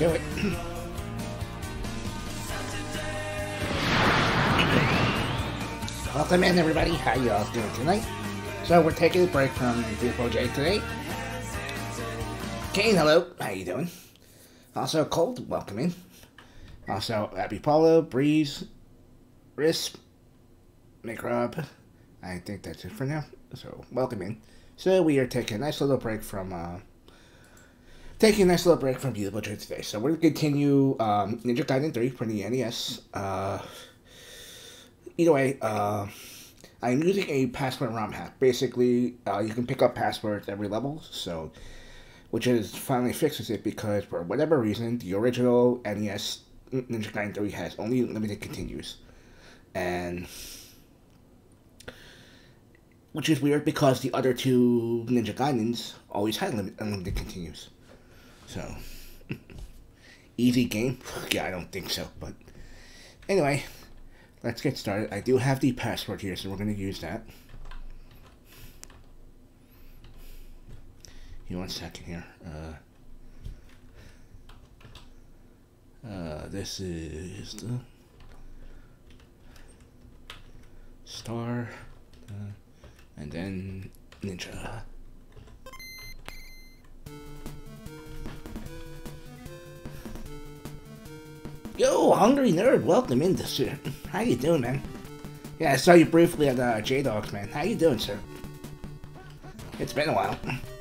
do it. Welcome in, everybody. How you all doing tonight? So we're taking a break from Beautiful J today. Kane, hello. How you doing? Also, Cold, welcome in. Also, Abby Paulo, Breeze, Risp, McRob. I think that's it for now. So, welcome in. So, we are taking a nice little break from, Beautiful J today. So, we're going to continue, Ninja Gaiden 3 for the NES. Either way, I'm using a password ROM hack. Basically, you can pick up passwords every level, so, which is finally fixes it because for whatever reason, the original NES Ninja Gaiden 3 has only limited continues. And, which is weird because the other two Ninja Gaidens always had unlimited continues. So, easy game? Yeah, I don't think so, but anyway. Let's get started. I do have the password here, so we're going to use that. Give me 1 second here. This is the star, and then Ninja. Yo, Hungry Nerd, welcome in this year. How you doing, man? Yeah, I saw you briefly at J-Dogs, man. How you doing, sir? It's been a while.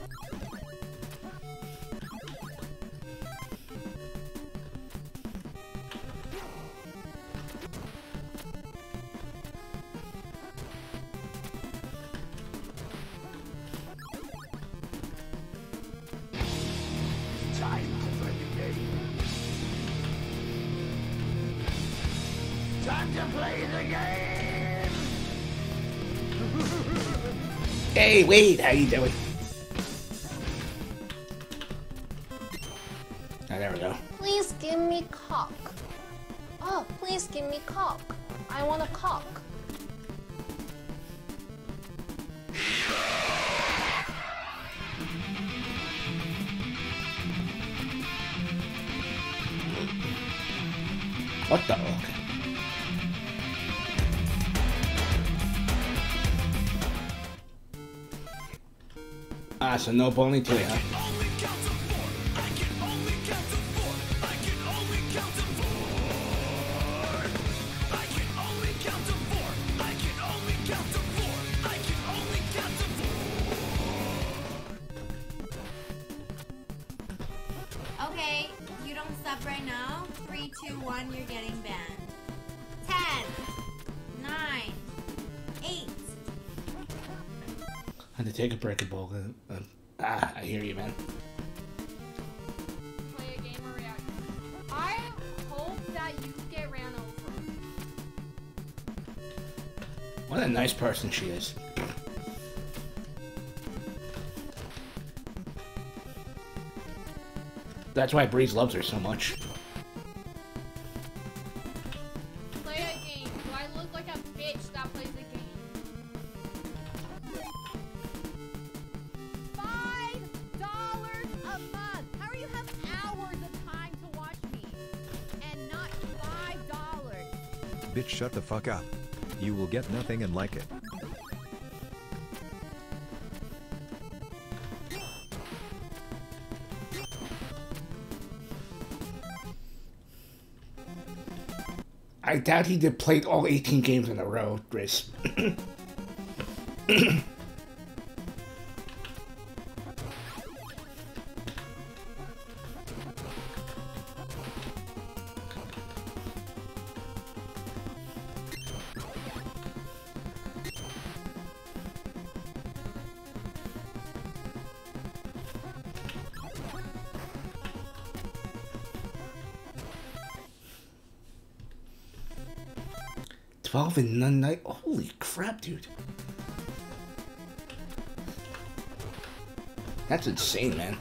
Hey, Wade, how you doing? Oh, there we go. Please give me cock. Oh, please give me cock. I want a cock. What the? Okay. Ah, so no bowling today, huh? Okay, you don't stop right now. 3, 2, 1, you're getting banned. 10, 9, 8. I had to take a break of bowl. I hear you, man. Play a game or react. I hope that you get ran over. What a nice person she is. That's why Breeze loves her so much. Play a game. Do I look like a bitch that plays a game? $5 a month. How are you have hours of time to watch me? And not $5. Bitch, shut the fuck up. You will get nothing and like it. I doubt he did played all 18 games in a row, Grizz. In one night. Holy crap, dude. That's insane, man.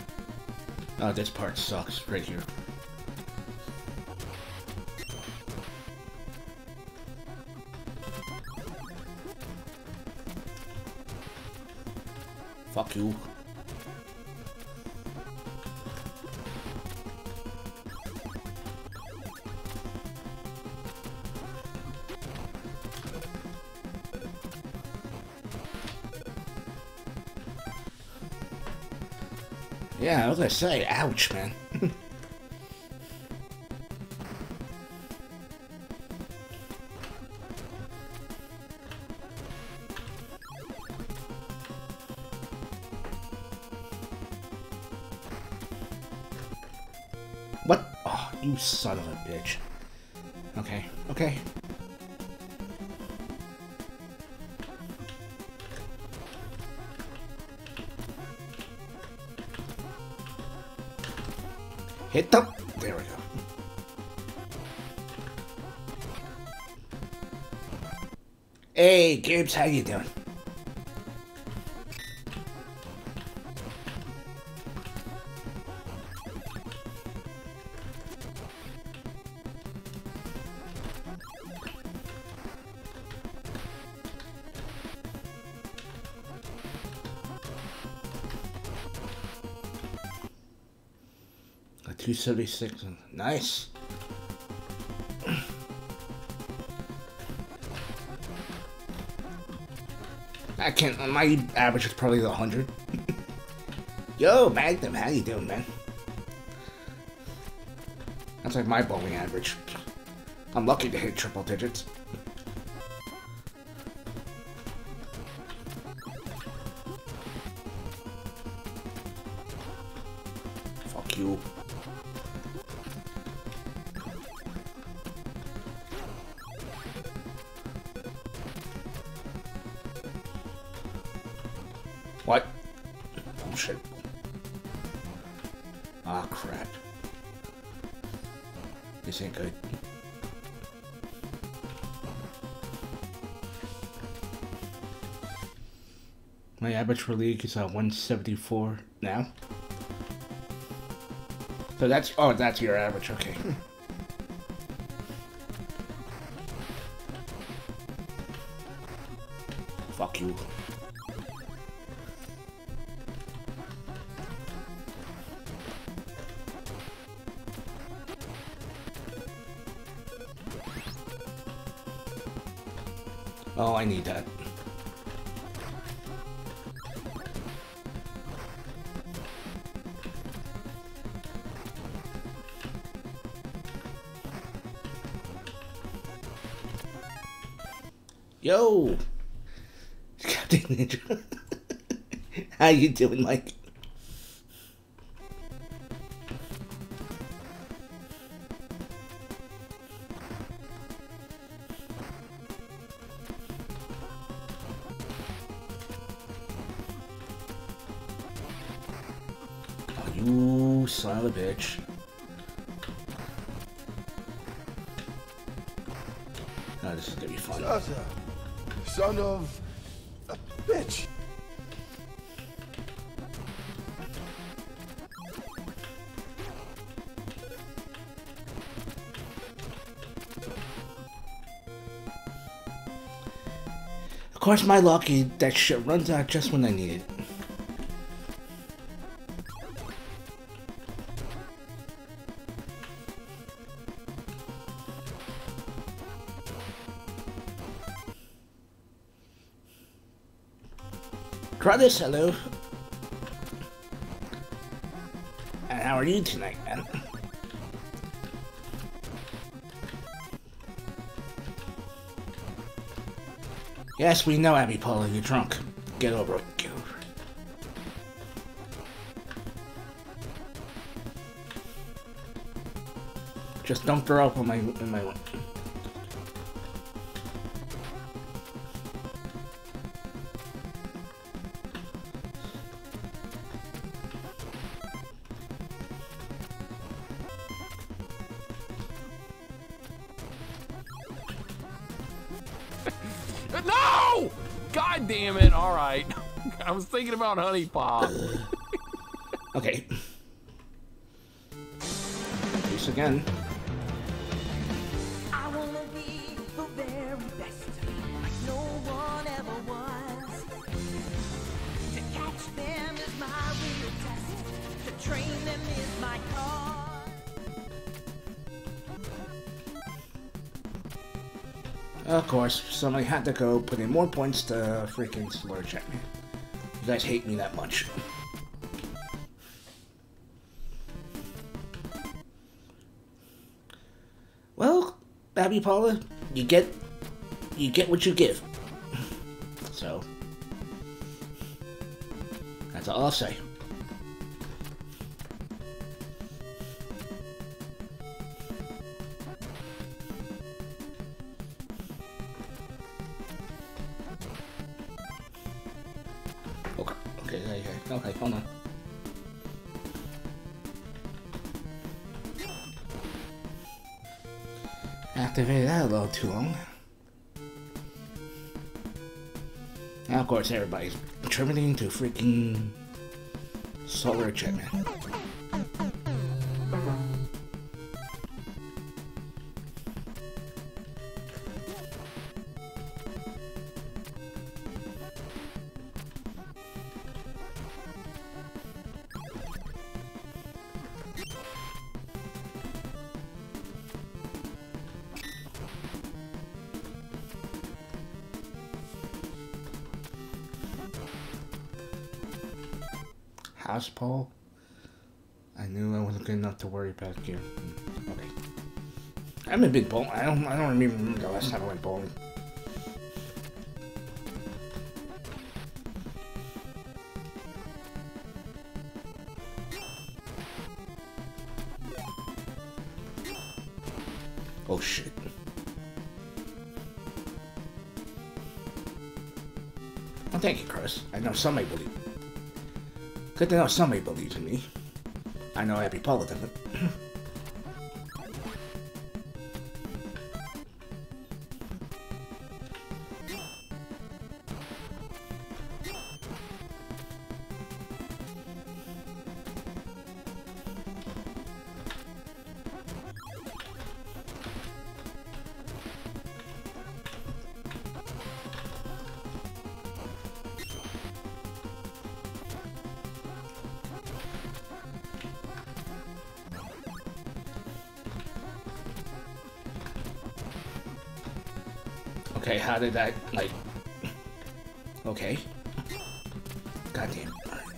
Oh, this part sucks right here. Fuck you. Yeah, I was gonna say, ouch, man. What? Oh, you son of a bitch. Okay, okay. Hit them. There we go. Hey, Gibbs, how you doing? A 276. Nice. I can't. My average is probably 100. Yo, Magnum, how you doing, man? That's like my bowling average. I'm lucky to hit triple digits. Fuck you. What? Bullshit. Ah, crap. This ain't good. My average for league is 174 now. So that's, oh, that's your average, okay. Fuck you. Oh, I need that. Yo! Captain Ninja. How you doing, Mike? Oh, you son of a bitch. Oh, this is gonna be fun. Son of a bitch. Of course, my luck is that shit runs out just when I need it. Try this, hello. And how are you tonight, man? Yes, we know, Abby Paula, you're drunk. Get over it. Get over it. Just don't throw up on my one. No! God damn it! All right, I was thinking about Honey Pop. Okay. Peace again. I wanna be the very best, like no one ever was. To catch them train them is my car. Of course, somebody had to go put in more points to freaking slur check me. You guys hate me that much. Well, Abby Paula, you get what you give. So that's all I'll say. Okay, hold on. Activated that a little too long. Now, of course, everybody's contributing to freaking solar achievement. House Paul. I knew I wasn't good enough to worry about here. Okay. I haven't been bowling. I don't even remember the last time I went bowling. Oh shit. Well, thank you, Chris. I know somebody believe. Good to know somebody believes in me. I know Abby Paula doesn't. Okay, how did that, like... Okay. Goddamn.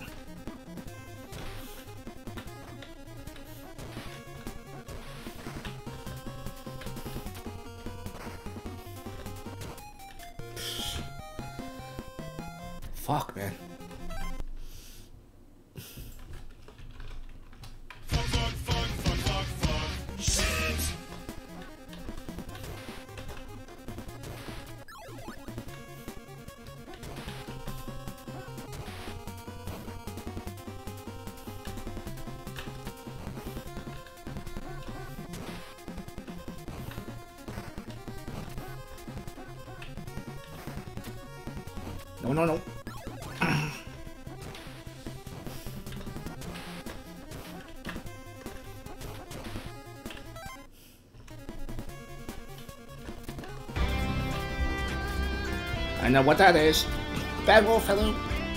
Fuck, man. No. I know what that is. Bad wolf, hello.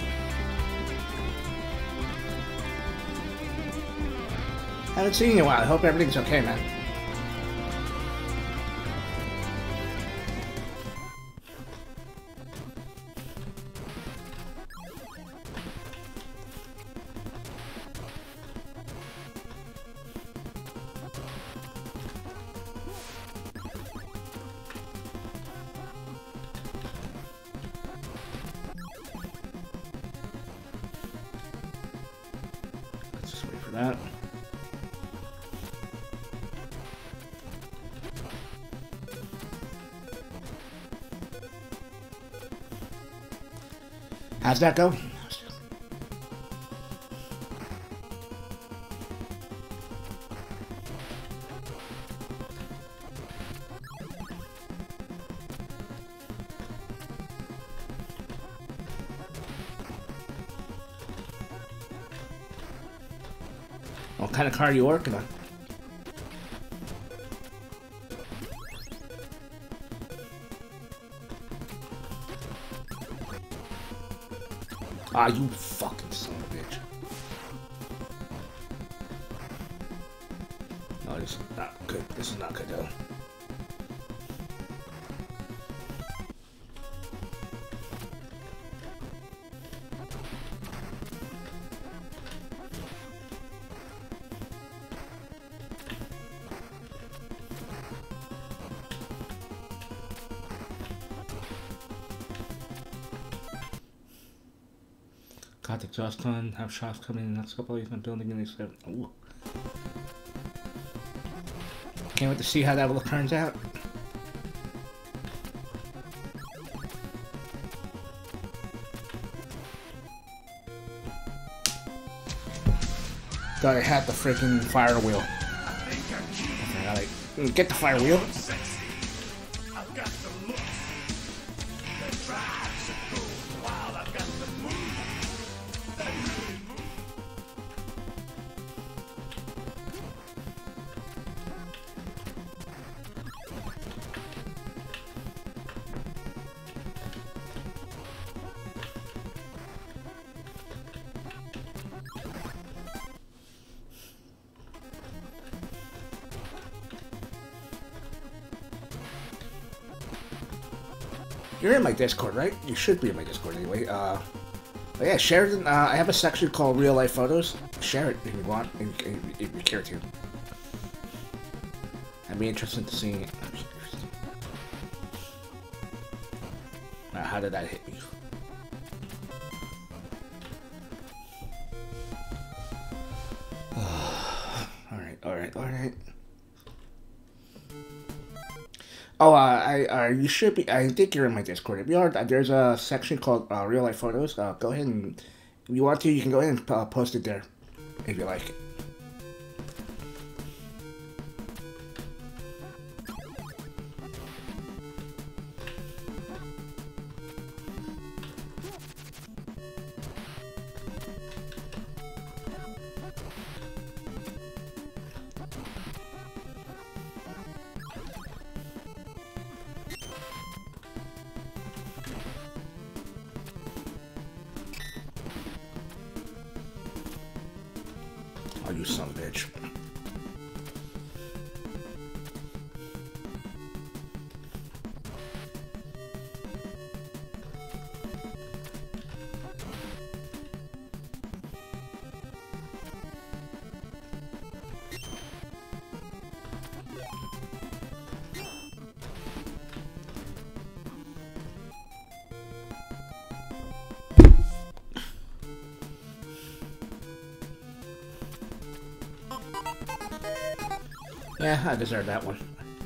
Haven't seen you in a while. I hope everything's okay, man. That. How's that go? What kind of car are you working on? Ah, you fucking son of a bitch. Oh, this is not good. This is not good though. Got the exhaust done. Have shops coming in the next couple of weeks. I'm building in these. Ooh. Can't wait to see how that all turns out. Thought I had the freaking fire wheel. Okay, I like get the fire wheel. You're in my Discord, right? You should be in my Discord anyway. But yeah, share it. I have a section called Real Life Photos. Share it if you want, if you care to. I'd be interested to see. How did that hit me? Alright. Oh, you should be. I think you're in my Discord. If you are, there's a section called Real Life Photos. Go ahead and, if you want to, you can go ahead and post it there, if you like. Oh, you son of a bitch. Yeah, I deserve that one.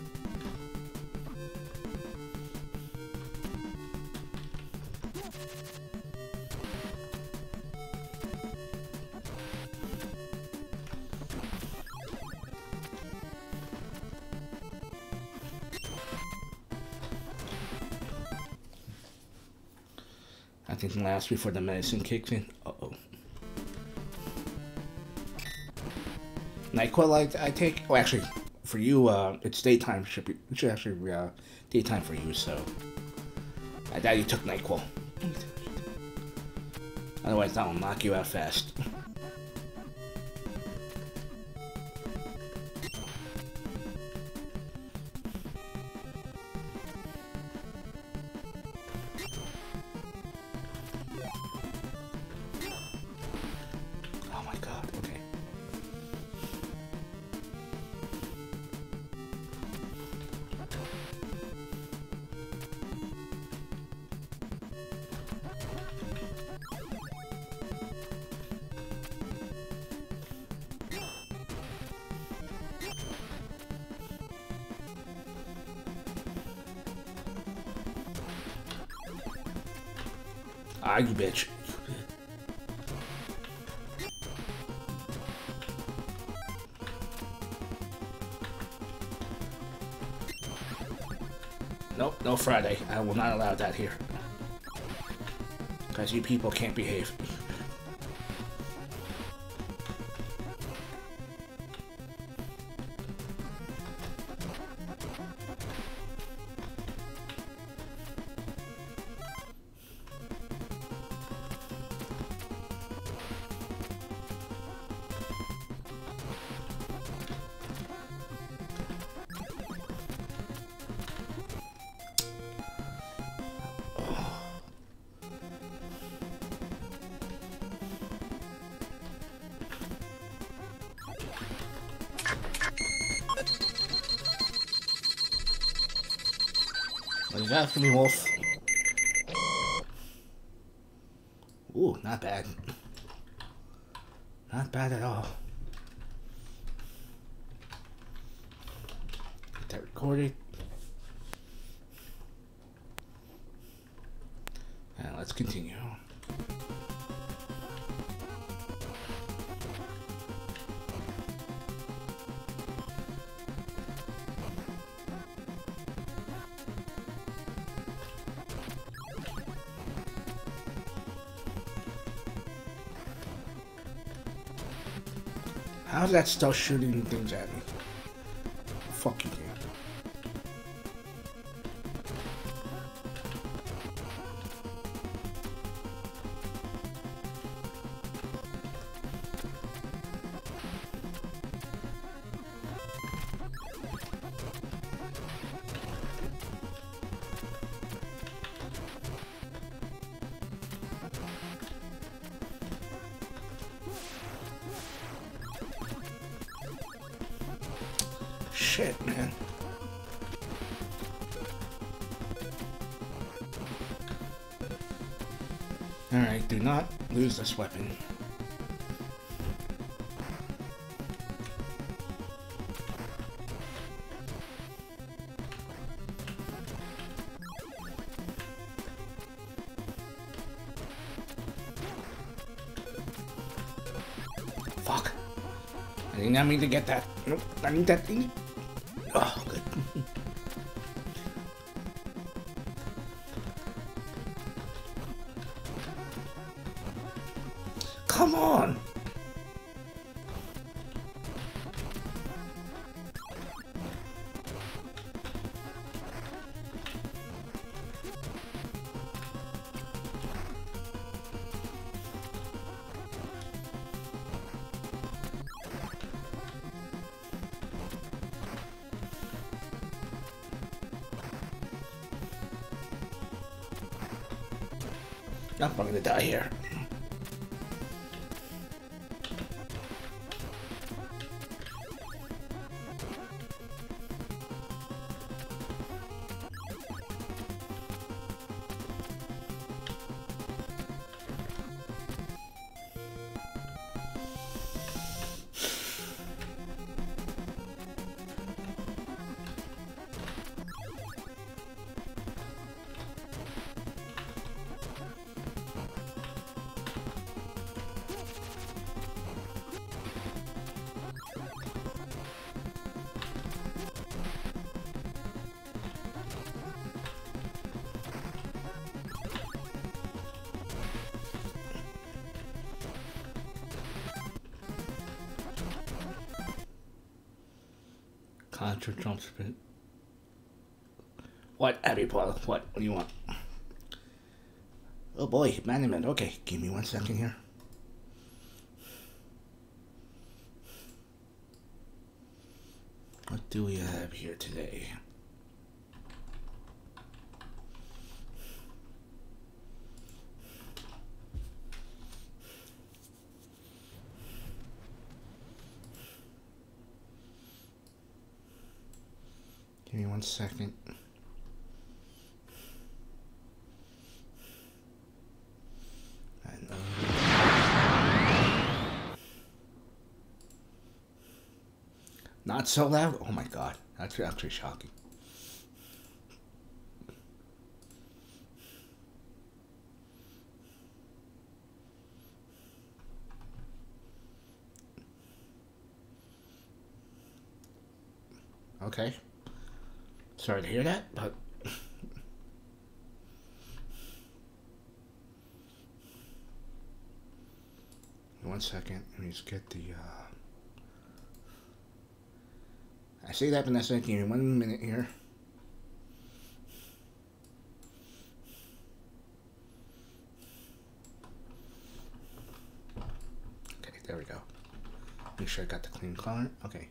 I think last before the medicine kicks in. Uh-oh. NyQuil I take. Oh, actually, for you, it's daytime. It should actually be daytime for you. So I doubt you took NyQuil. Otherwise, that will knock you out fast. Oh my god. Okay. Ah, you bitch. Nope, no Friday. I will not allow that here. Because you people can't behave. you got for me, Wolf? Ooh, not bad. Not bad at all. Get that recorded. And let's continue. How's that still shooting things at me? Fuck you, game. Shit, man. Alright, do not lose this weapon. Fuck. I did not mean to get that. Nope, I need that thing. Oh, good. Come on! I'm gonna die here. Contra jump spin. What, Abby Paul? What do you want? Oh boy, Management. Okay, give me 1 second here. What do we have here today? Give me 1 second. Not so loud? Oh my god, that's actually shocking. Okay. Sorry to hear that, but 1 second. Let me just get the I say that, Vanessa. Give me 1 minute here. Okay, there we go. Make sure I got the clean color. Okay.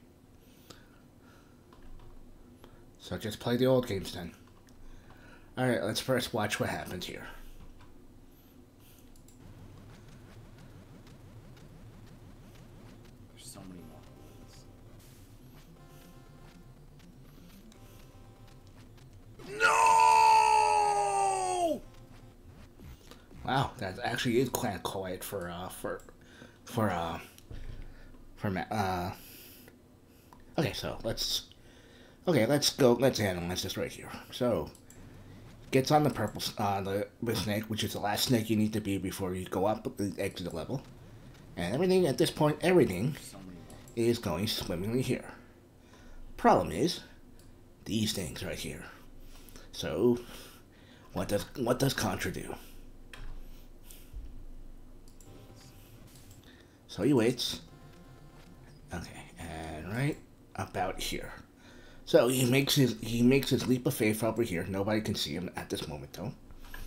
So just play the old games then. Alright, let's first watch what happens here. There's so many more holes. No! that actually is kind of quiet for okay, so let's analyze this right here. So, gets on the purple, the snake, which is the last snake you need to be before you go up the exit the level. And everything, at this point, everything is going swimmingly here. Problem is, these things right here. So, what does Contra do? So he waits. Okay, and right about here. So he makes his leap of faith over here. Nobody can see him at this moment though.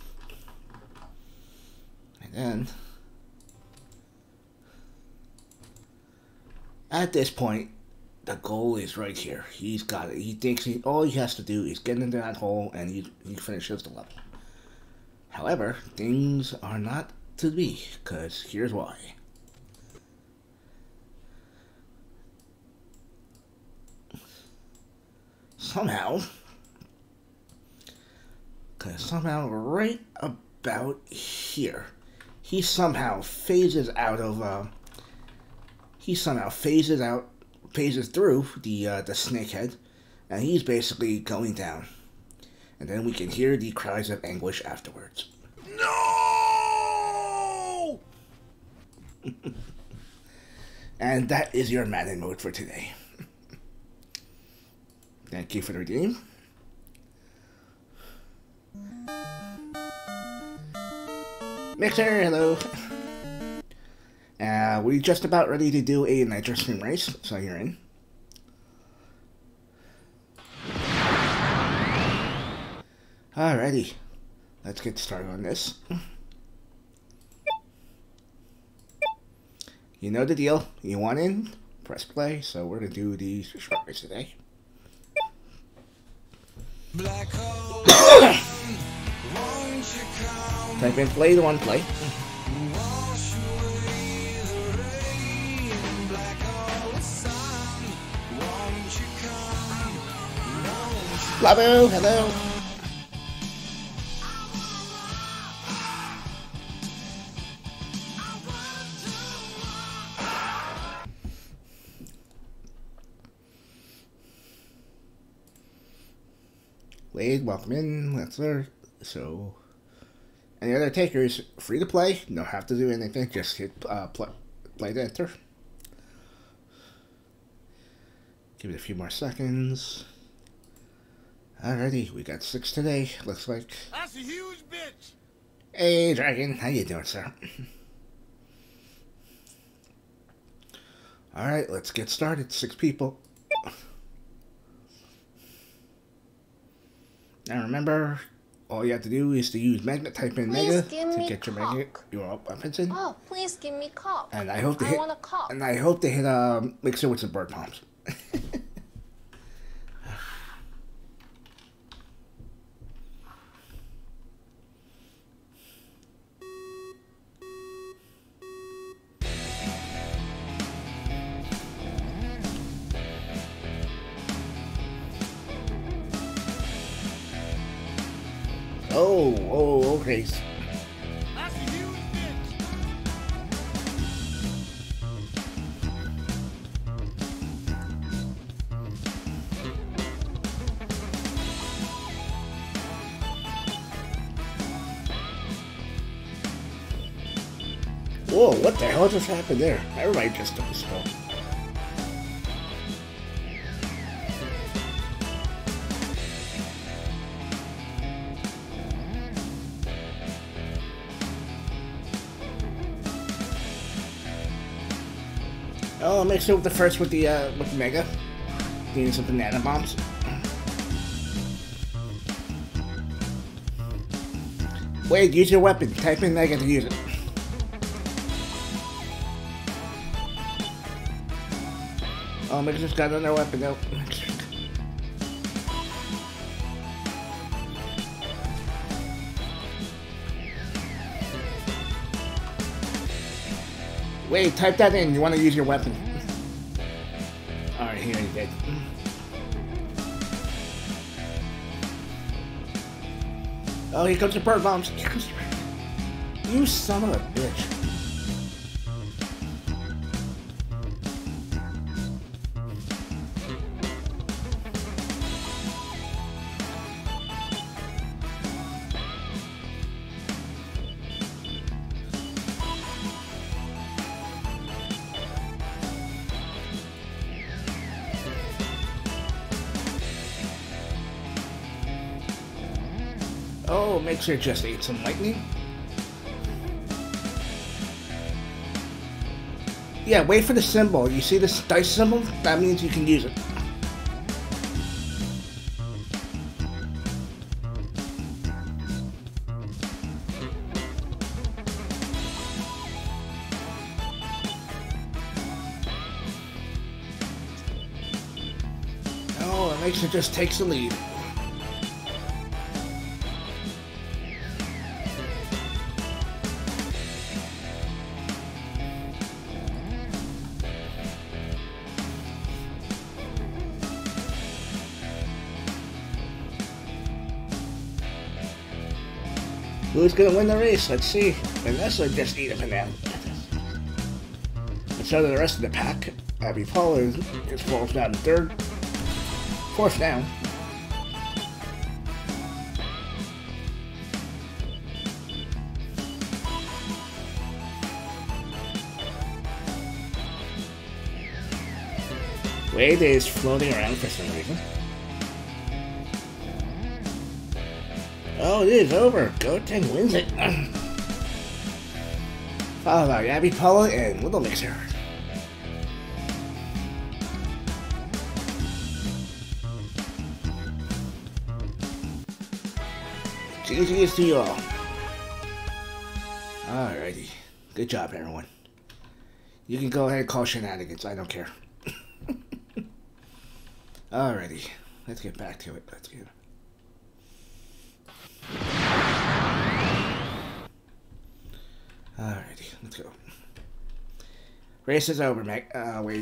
And then at this point, the goal is right here. He's got it. He thinks all he has to do is get into that hole and he finishes the level. However, things are not to be, because here's why. Somehow right about here, he somehow phases through the snakehead, and he's basically going down. And then we can hear the cries of anguish afterwards. No! And that is your Madden mode for today. Thank you for the redeem. Mixer, hello. We're just about ready to do a Nitro Stream race, so you're in. Alrighty, let's get started on this. You know the deal. You want in? Press play. So we're gonna do the short race today. Type in play the one play. Labo, hello. Wade, welcome in. Let's learn. So, any other takers, free to play. Don't have to do anything. Just hit play to enter. Give it a few more seconds. Alrighty, we got 6 today. Looks like. That's a huge bitch. Hey, Dragon, how you doing, sir? All right, let's get started. 6 people. Now remember, all you have to do is to use magnet. Type in mega to get your magnet, your weapons in. Oh, please give me cock. And I hope to hit. want a cock. And I hope to hit mixer with some bird palms. Oh, okay. That's a huge bitch. Whoa, what the hell just happened there? Everybody just took a spell. Oh, mix it with the first with the mega. Getting some banana bombs. Wait, use your weapon. Type in mega to use it. Oh, Mega just got another weapon though. Wait, type that in. You want to use your weapon. Alright, here he did. Oh, here comes the bird bombs. Here comes the bird. You son of a bitch. Oh, make sure just ate some lightning. Yeah, wait for the symbol. You see this dice symbol? That means you can use it. Oh, it makes it just takes the lead. Who's gonna win the race? Let's see. Vanessa just eat a banana. And so do the rest of the pack. Abby Paula just falls down to third. Fourth down. Wade is floating around for some reason. Oh, it is over. Gotenks wins it. Followed by Abby Paula and Little Mixer. GG's to you all. Alrighty. Good job, everyone. You can go ahead and call shenanigans. I don't care. Alrighty. Let's get back to it. Let's get... Alrighty, let's go. Race is over, mate. Wait.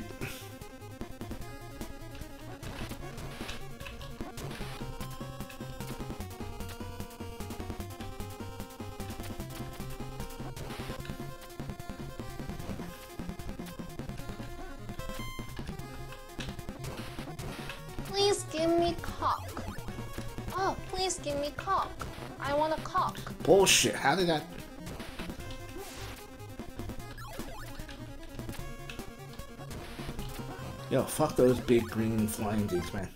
Please give me cock. Oh, please give me cock. I want a cock. Bullshit. How did that... Yo, fuck those big green flying dudes, man.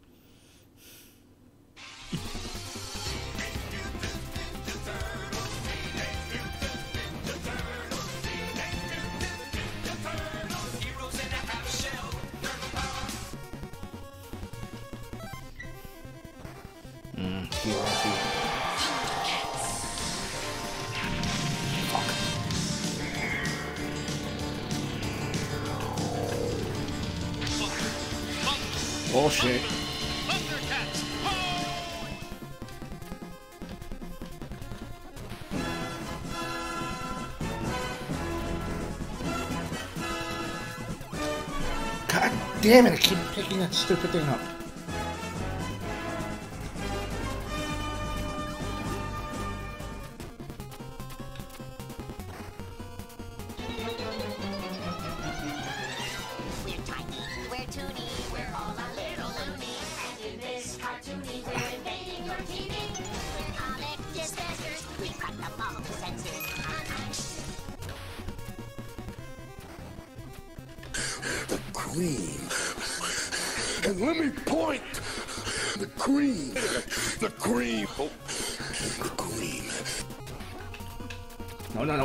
Bullshit. God damn it, I keep picking that stupid thing up. And let me point! The cream! The cream! Oh. The cream. No, no, no.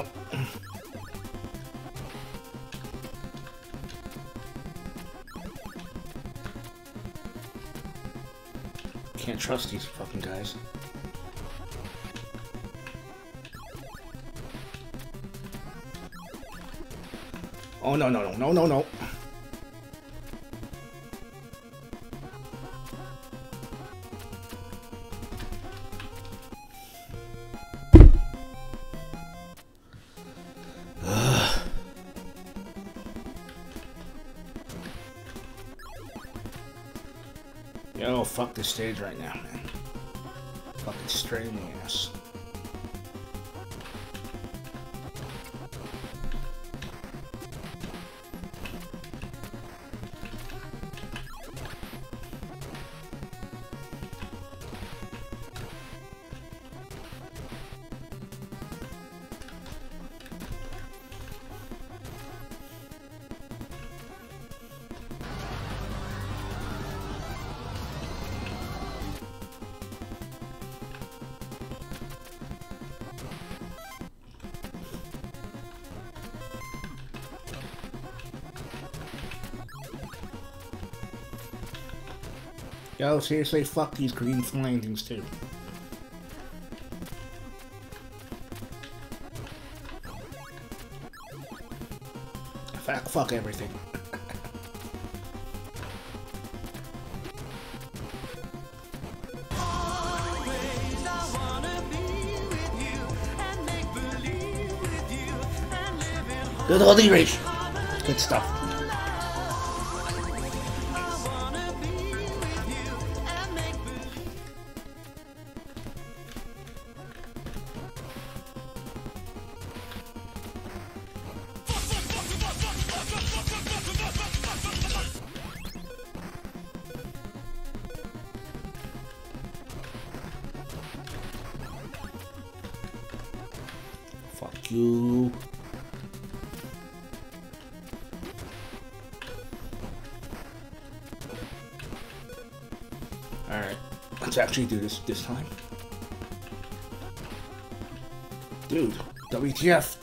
Can't trust these fucking guys. Oh, no, no, no, no, no, no. Yo, fuck this stage right now, man. Fucking straight in the ass. Yo, seriously, fuck these green flying things too. Fuck everything. Good holy rage. Good stuff. Fuck you. Alright, let's actually do this time. Dude, WTF?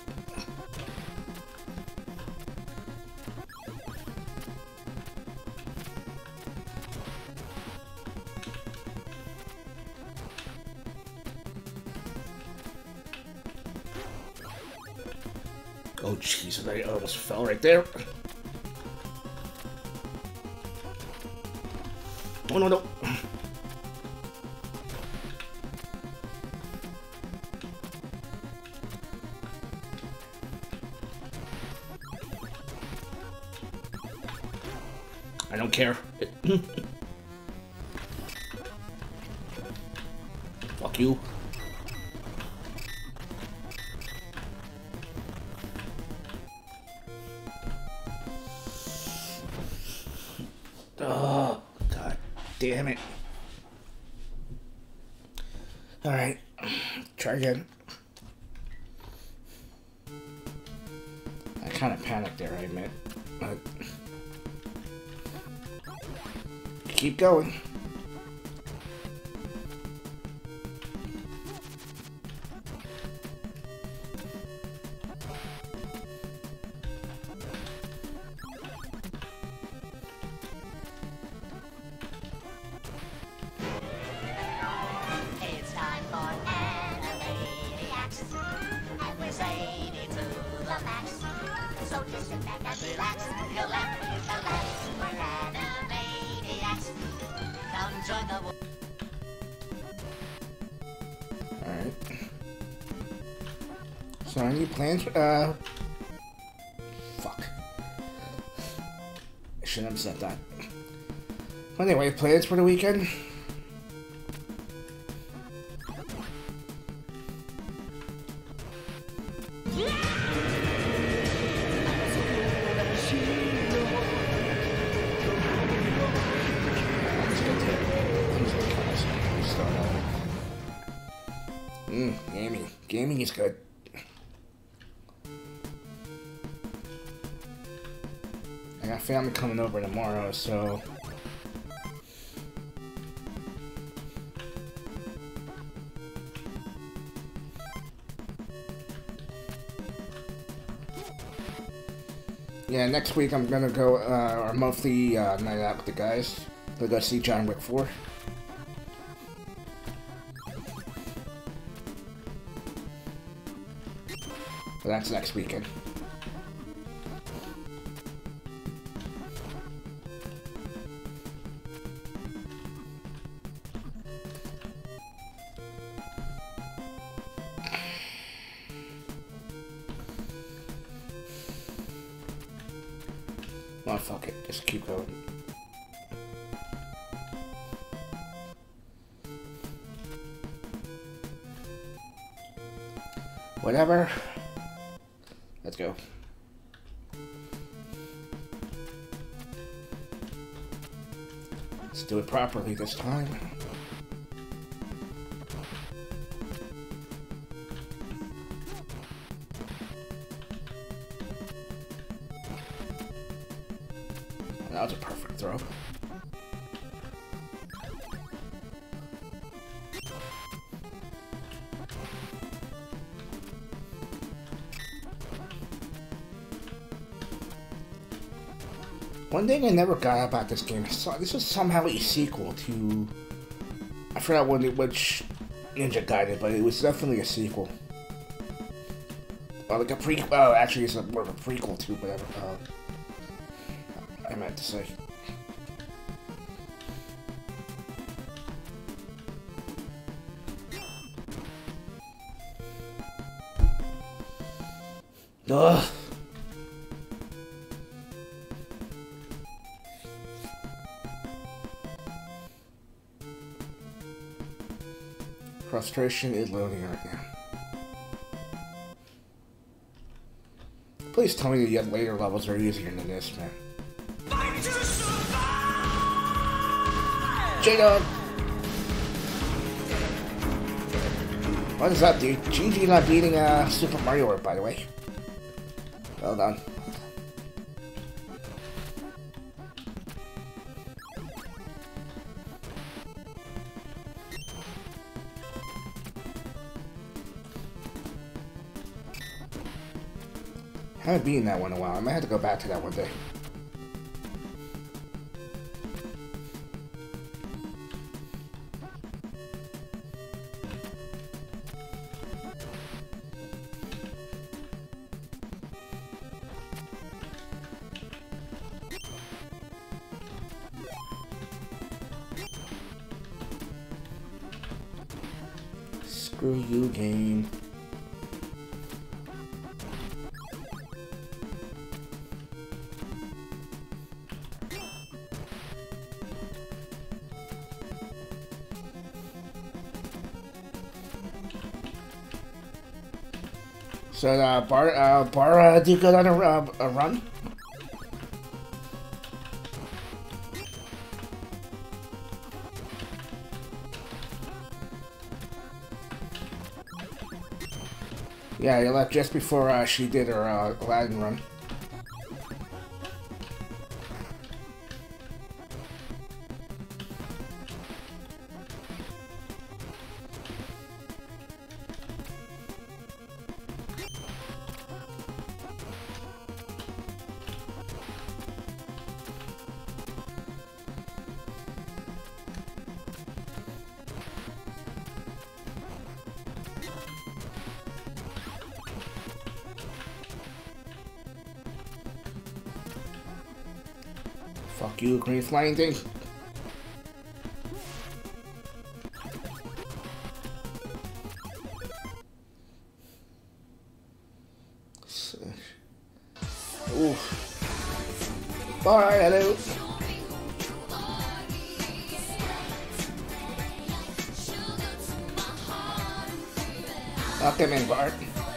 Oh Jesus, I almost fell right there. Oh no, no. I don't care. Fuck you. Oh, God damn it. Alright, try again. I kind of panicked there, I admit, but keep going. It's time for Animaniacs, and we're saying it to the max. So just sit back and relax, you'll laugh with the laughs. We're Animaniacs. Come join the war. Alright. So any plans? Fuck. I shouldn't have said that. Anyway, plans for the weekend? Gaming. Gaming is good. I got family coming over tomorrow, so yeah, next week I'm gonna go our monthly night out with the guys. We'll go see John Wick 4. So that's next weekend. Oh, fuck it. Just keep going. Whatever. Let's go. Let's do it properly this time. That was a perfect throw. One thing I never got about this game is this is somehow a sequel to... I forgot which Ninja Gaiden, but it was definitely a sequel. Or like a prequel. Oh, actually, it's more of a prequel to whatever I meant to say. Ugh. Frustration is loading right now. Please tell me the later levels are easier than this, man. J-Dog! What is up, dude? GG not beating Super Mario World, by the way. Well done. I haven't beaten that one in a while. I might have to go back to that one day. Screw you, game. So, Bar, do good on a run? Yeah, you left just before she did her Aladdin run. Fuck you, green flying thing. Oof. Bye, hello. Welcome in, Bart.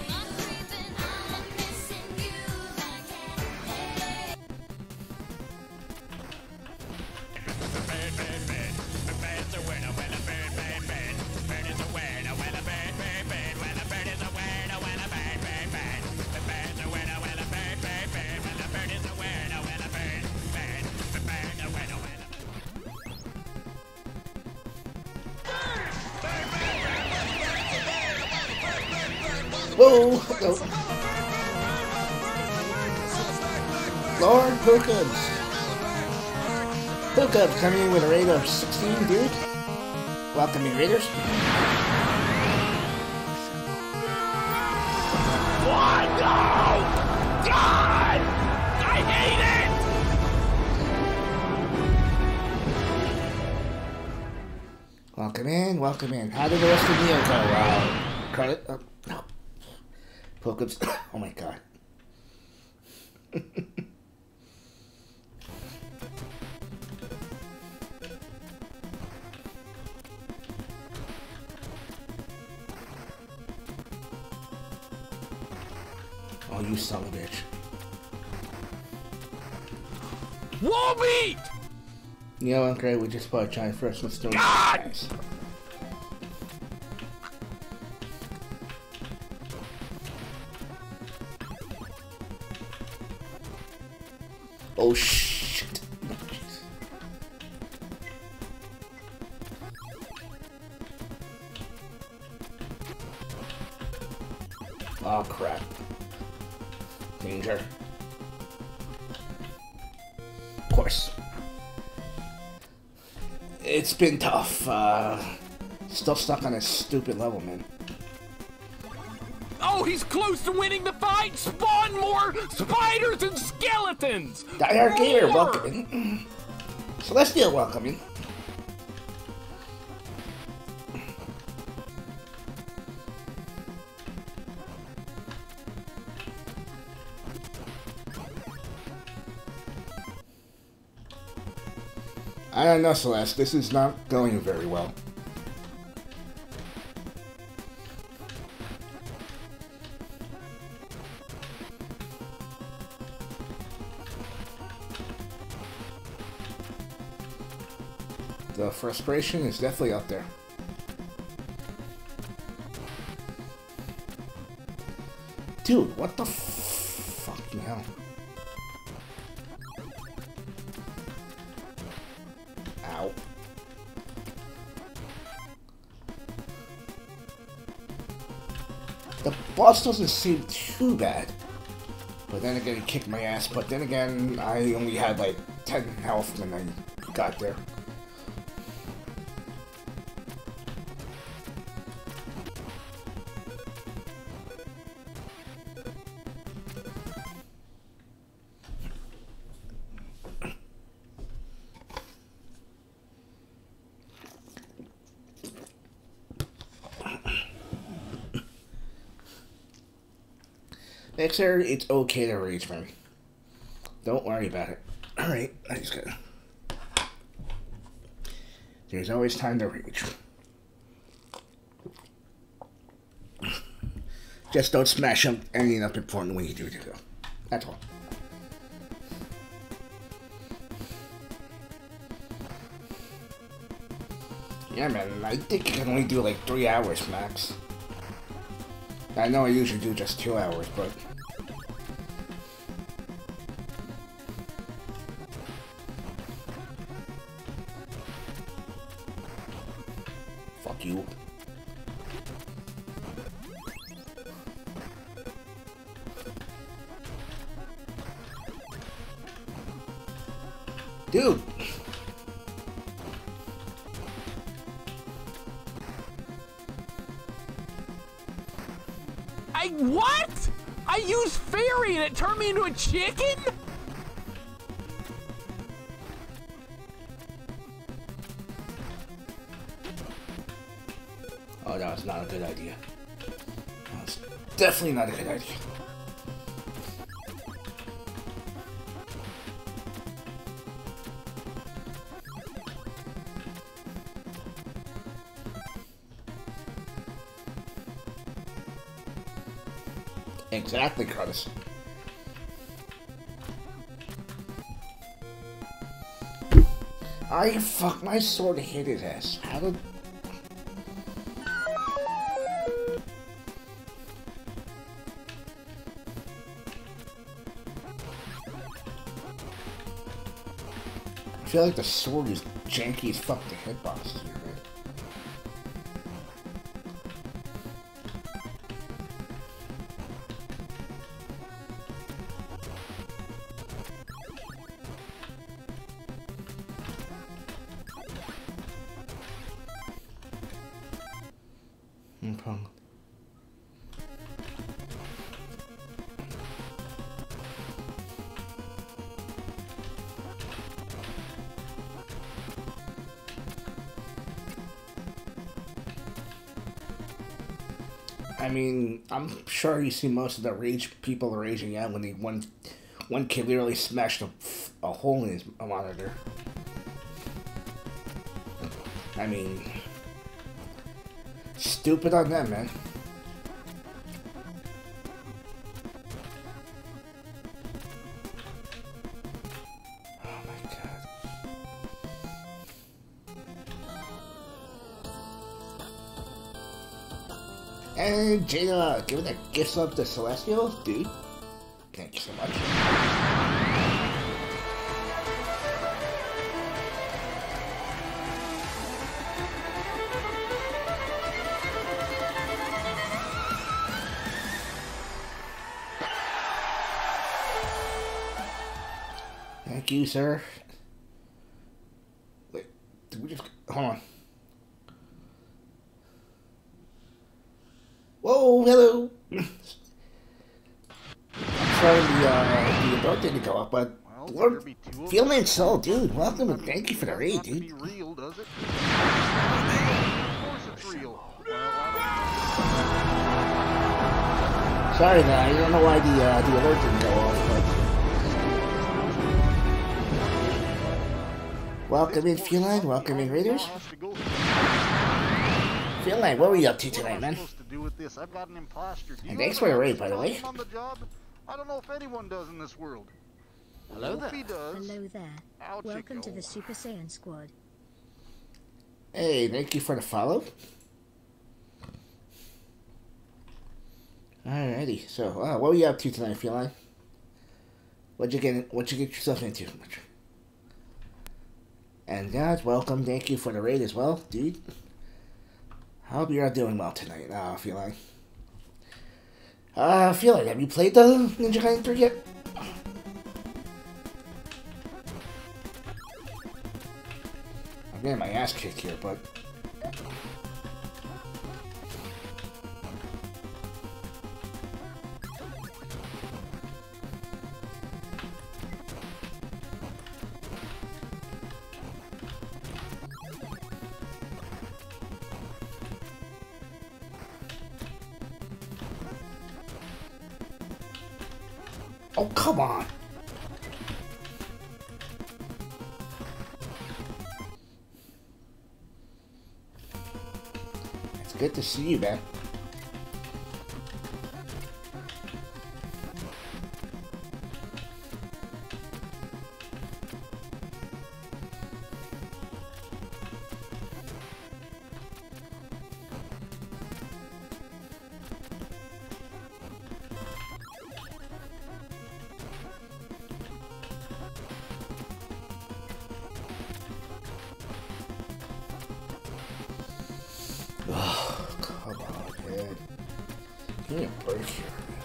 Whoa! Lord Pookums! Pookums coming in with a rate of 16, dude. Welcome, you Raiders. What? No! God! I hate it! Welcome in, welcome in. How did the rest of Neo go? Credit? No. Pookums. Oh my god. Oh, you son of a bitch. Wall beat! Neo and Gray would just put a giant first with stone. God! Oh shit. Oh crap. Danger. course. It's been tough. Still stuck on this stupid level, man. Oh, he's close to winning the fight! Spawn more spiders and skeletons! Dire Gator, More! welcome in. Celestial, welcome in. I don't know, Celeste. This is not going very well. The frustration is definitely up there. Dude, what the fucking hell? Ow. The boss doesn't seem too bad. But then again, he kicked my ass. But then again, I only had like 10 health when I got there. Mixer, it's okay to rage, man. Don't worry about it. Alright, I just gotta... There's always time to rage. Just don't smash up anything up important when you do though. That's all. Yeah, man, I think you can only do like 3 hours max. I know I usually do just 2 hours, but... Fuck you. Dude! What? I used fairy and it turned me into a chicken? Oh, that was not a good idea. That was definitely not a good idea. Exactly, Curtis. My sword hit his ass. How did... I feel like the sword is janky as fuck to hitboxes here, man. I mean, I'm sure you see most of the people raging out when one kid literally smashed a hole in his monitor. I mean, stupid on them, man. Oh my god. And Jada, giving that gift sub to Celestial, dude. Thank you so much. Thank you, sir. Did we just hold on? Whoa, hello. I'm sorry the alert didn't go up, but Lord, Feelman Soul, dude, welcome and thank you for the raid, dude. Real, does it? Of course it's real. Sorry, I don't know why the alert didn't go off, but welcome in Feline, welcome in Raiders. Feline, what were you up to tonight, man? I've got an imposter. And thanks for the raid, by the way. On the job? I don't know if anyone does in this world. Hello there. If he does, hello there. out Welcome to the Super Saiyan Squad. Hey, thank you for the follow. Alrighty, so what were you up to tonight, Feline? What'd you get yourself into? And guys, welcome, thank you for the raid as well, dude. I hope you're doing well tonight, Feline. Feline, have you played the Ninja Gaiden 3 yet? I'm getting my ass kicked here, but... Oh, come on! It's good to see you, man. Oh, come on, man. Give me a break here.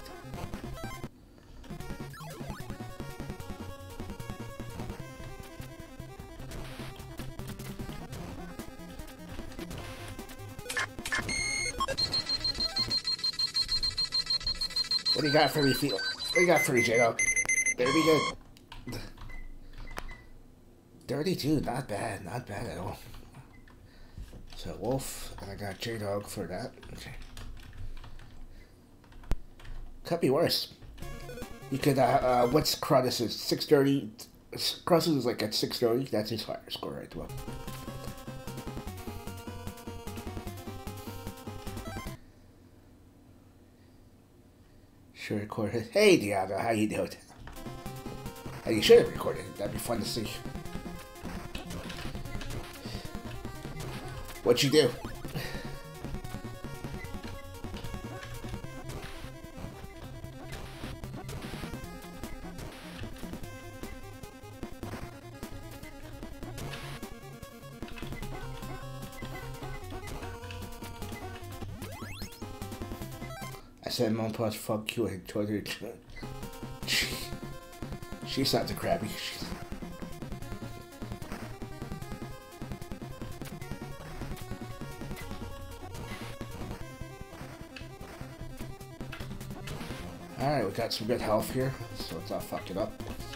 What do you got for me, Phil? What do you got for me, J-Dog? Better be good. 32, not bad at all. So Wolf, and I got J-Dog for that. Okay. Could be worse. You could, what's Crudus is 630. Crudus is like at 630. That's his higher score right there. Should record it. Hey Diago, how you doing? Hey, you should have recorded it. That'd be fun to see. What'd you do? I said Mom Plus fuck you and told her she sounds crabby. Alright, we got some good health here, so let's not fuck it up.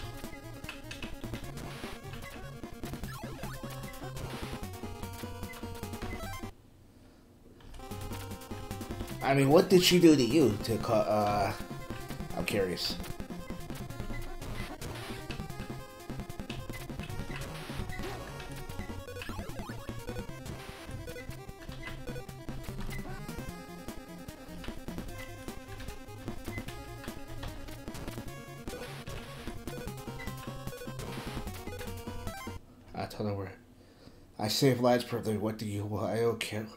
I mean, what did she do to you to I'm curious. I told her I save lives perfectly. What do you want? I don't care.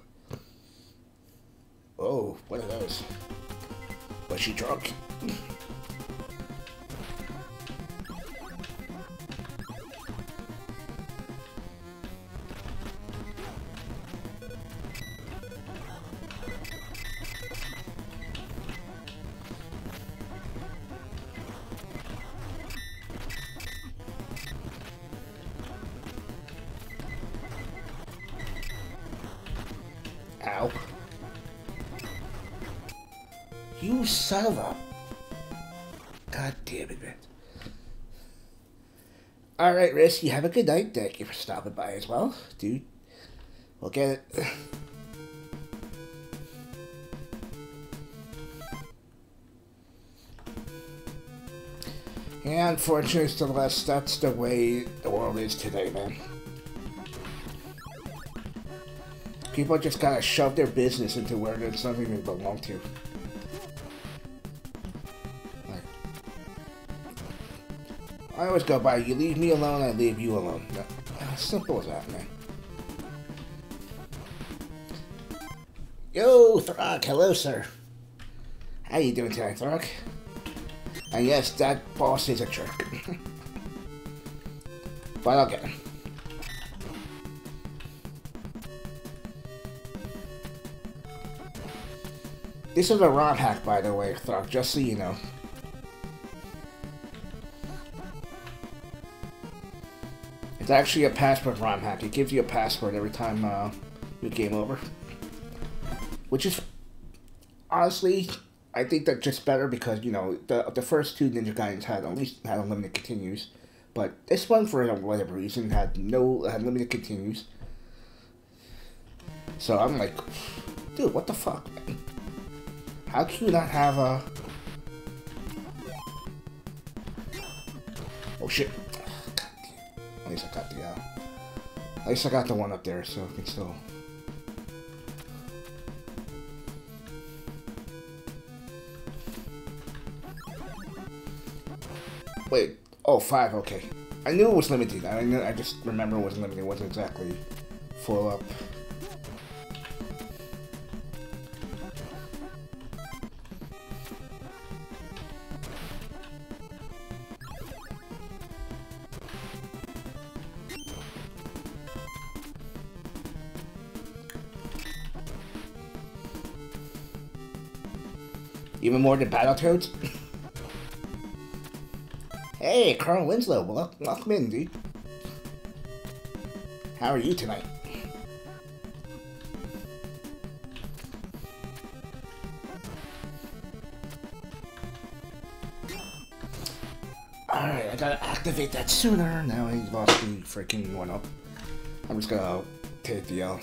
Oh, what are those? Was she drunk? Ow. You son of a... God damn it, man. Alright, Risk, you have a good night. Thank you for stopping by as well, dude. We'll get it. Yeah, unfortunately, Celeste, that's the way the world is today, man. People just kind of shove their business into where it doesn't even belong to. Like, I always go by, you leave me alone, I leave you alone. Simple as that, man. Yo, Throg, hello, sir. How you doing tonight, Throg? And yes, that boss is a jerk. But I'll get him. This is a ROM hack, by the way, Throg, just so you know. It's actually a password ROM hack. It gives you a password every time you game over. Which is, honestly, I think that's just better because, you know, the first two Ninja Gaidens had at least had unlimited continues. But this one, for whatever reason, had limited continues. So I'm like, dude, what the fuck, man? How can you not have a... Oh shit. God damn. At least I got the, at least I got the one up there, so I can still... Wait, oh, 5, okay. I knew it was limited. I just remember it was limited. It wasn't exactly full up. Even more than Battletoads? Hey, Carl Winslow, welcome in, dude. How are you tonight? Alright, I gotta activate that sooner. Now he's lost the freaking one up. I'm just gonna take the L.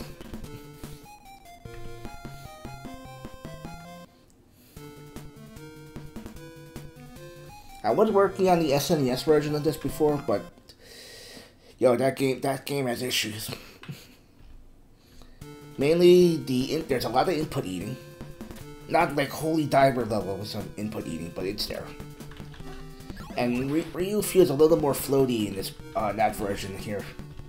I was working on the SNES version of this before, but yo, that game has issues. Mainly there's a lot of input eating. Not like Holy Diver levels of input eating, but it's there. And Ryu feels a little more floaty in this that version here.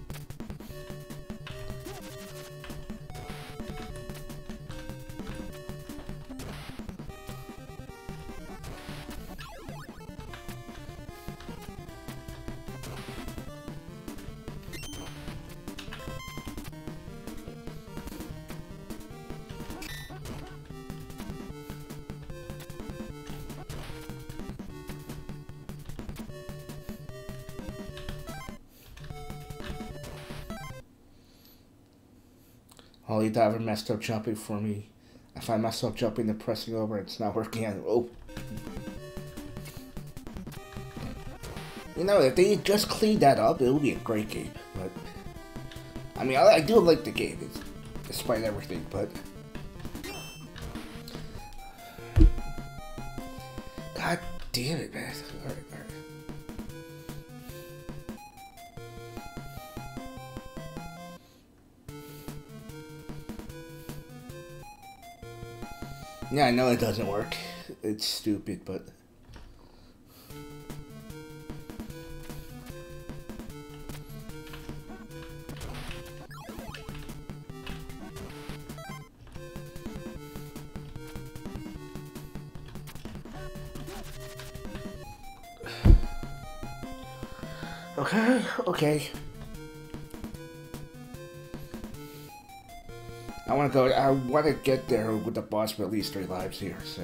Holy Diver messed up jumping for me. I find myself jumping and pressing over, it's not working out. Oh. You know, if they just cleaned that up, it would be a great game. But I mean, I do like the game, despite everything, but God damn it, man. Alright. Yeah, I know it doesn't work. It's stupid, but... Okay. I want to get there with the boss with at least 3 lives here, so.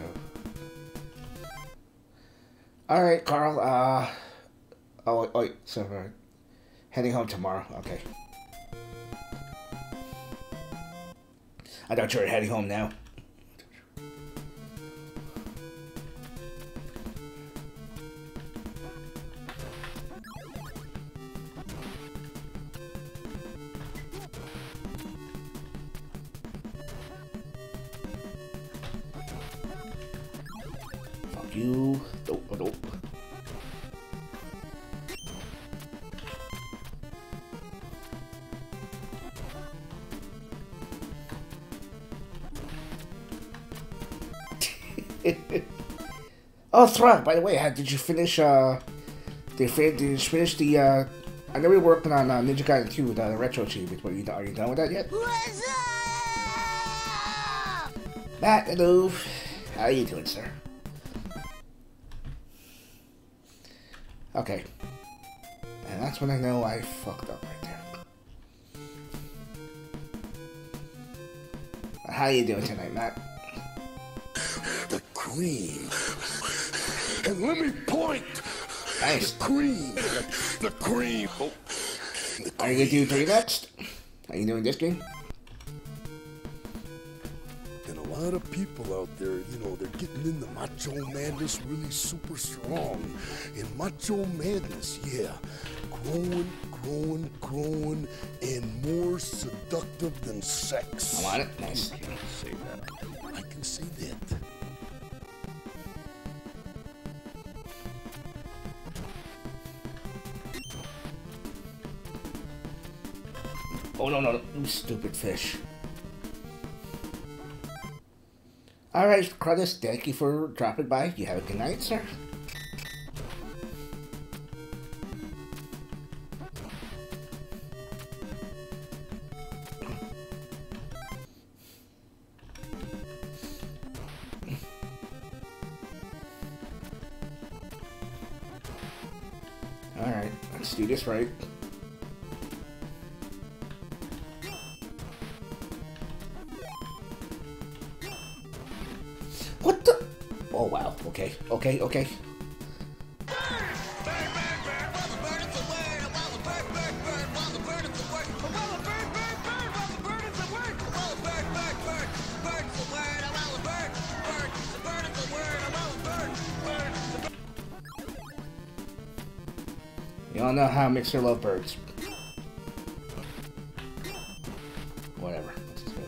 Alright, Carl, so, heading home tomorrow, okay. I thought you were heading home now. Fuck you. Nope, nope. Oh, Throg, by the way, did you finish, did you finish the, I know we were working on Ninja Gaiden 2, the retro achievements, but are you done with that yet? What's up? Matt, hello. How you doing, sir? Okay. And that's when I know I fucked up right there. How you doing tonight, Matt? The cream. And let me point. Nice. The cream. The cream. Oh. Are you gonna do 3 next? Are you doing this game? And a lot of people out there, you know, they're getting into Macho Madness really super strong. And Macho Madness, yeah, growing, and more seductive than sex. I want it. Nice. You can't say that. I can say that. Oh, no, you stupid fish. Alright, Credits, thank you for dropping by. You have a good night, sir. Alright, let's do this right. What the? Oh, wow. Okay. You all know how Mixer love birds. Whatever. Let's just go.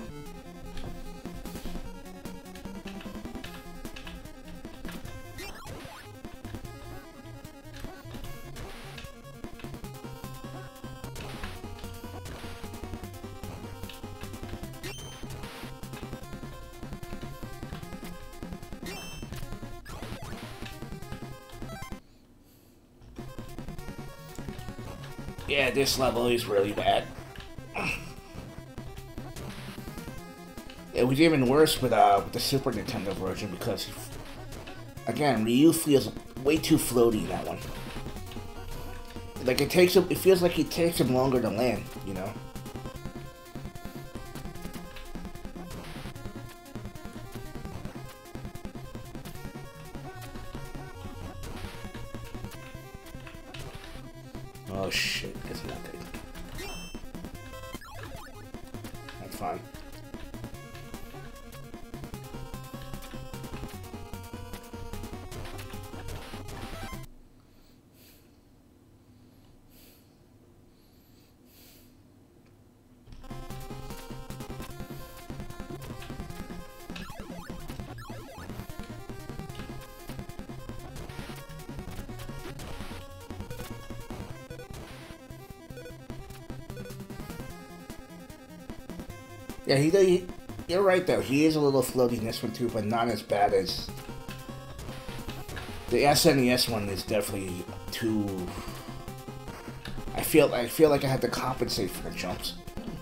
Yeah, this level is really bad. It was even worse with the Super Nintendo version because, again, Ryu feels way too floaty in that one. Like it feels like it takes him longer to land, you know? Oh shit, that's not good. That's fine. Yeah, you're right though. He is a little floaty in this one too, but not as bad as the SNES one. Is definitely too. I feel like I had to compensate for the jumps.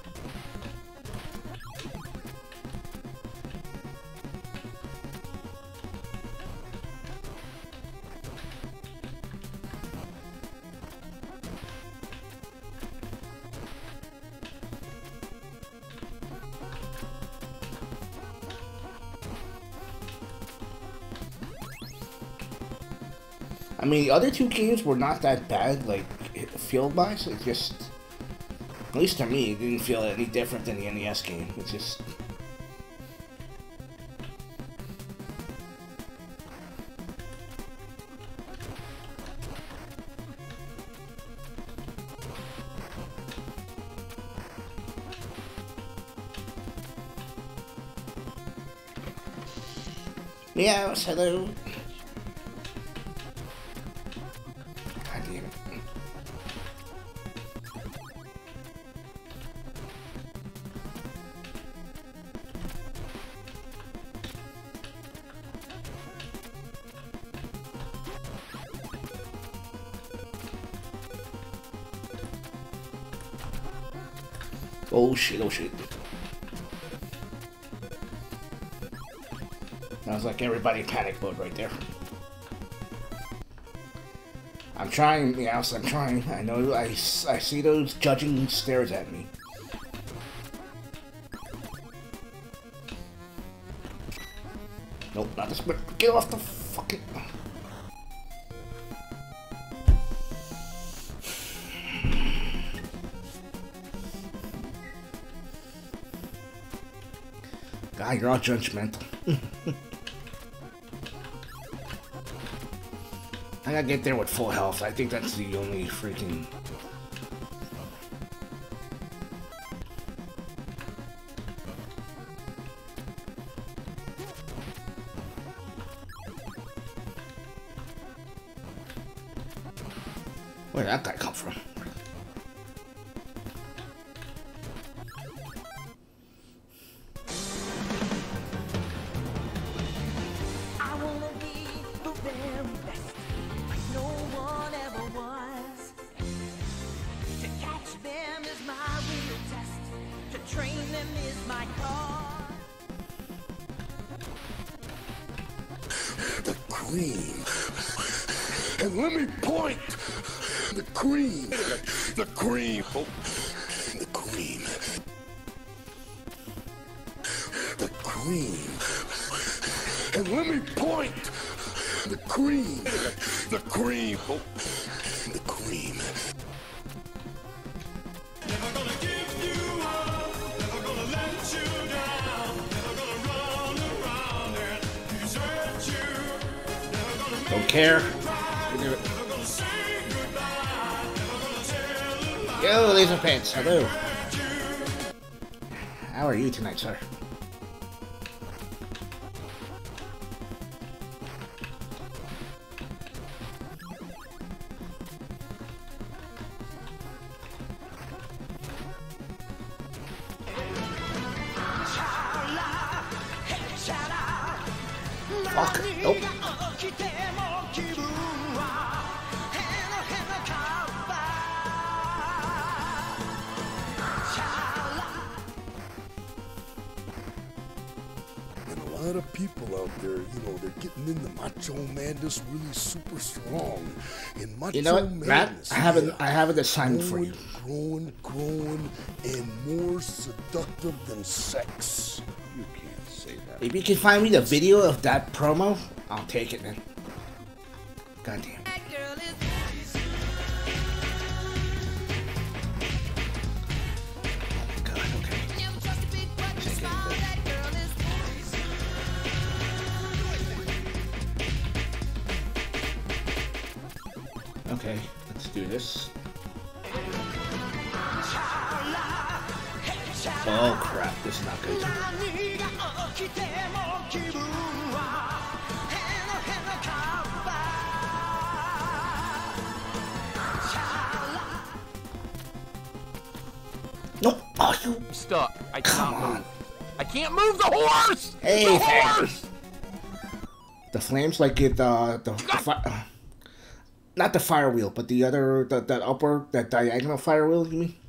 I mean, the other two games were not that bad, like, field-wise. It just, at least to me, it didn't feel any different than the NES game. It just, Meows, hello. God damn it. Oh shit, oh shit. Sounds like everybody panic mode right there. I'm trying, Meows, I'm trying. I know I see those judging stares at me. Nope, not this, but get off the fucking... God, you're all judgmental. I gotta get there with full health. I think that's the only freaking... Where did that guy come from? The cream. And let me point. The cream. The cream. Oh. The cream. The cream. And let me point. The cream. The cream. Oh. The cream. Never gonna give you up. Never gonna let you down. Never gonna run around and desert you. Never gonna make Don't care. never gonna say goodbye. Never gonna tell a lie. Yo, Laser Pants, hello. How are you tonight, sir? Fuck. Nope. And a lot of people out there, you know, they're getting into Macho Madness really super strong. And Macho You know what, Matt? Madness, I have an assignment for you. growing, and more seductive than sex. You can't say that. If you can find me the video of that promo, I'll take it, man. Goddamn. God, okay. Okay, let's do this. Oh crap, this is not good. Nope. Oh, you. I'm stuck. I Come can't on. move. I can't move the horse! Hey, the thanks. horse! The flames like it not the fire wheel, but the other that upper that diagonal fire wheel, you mean?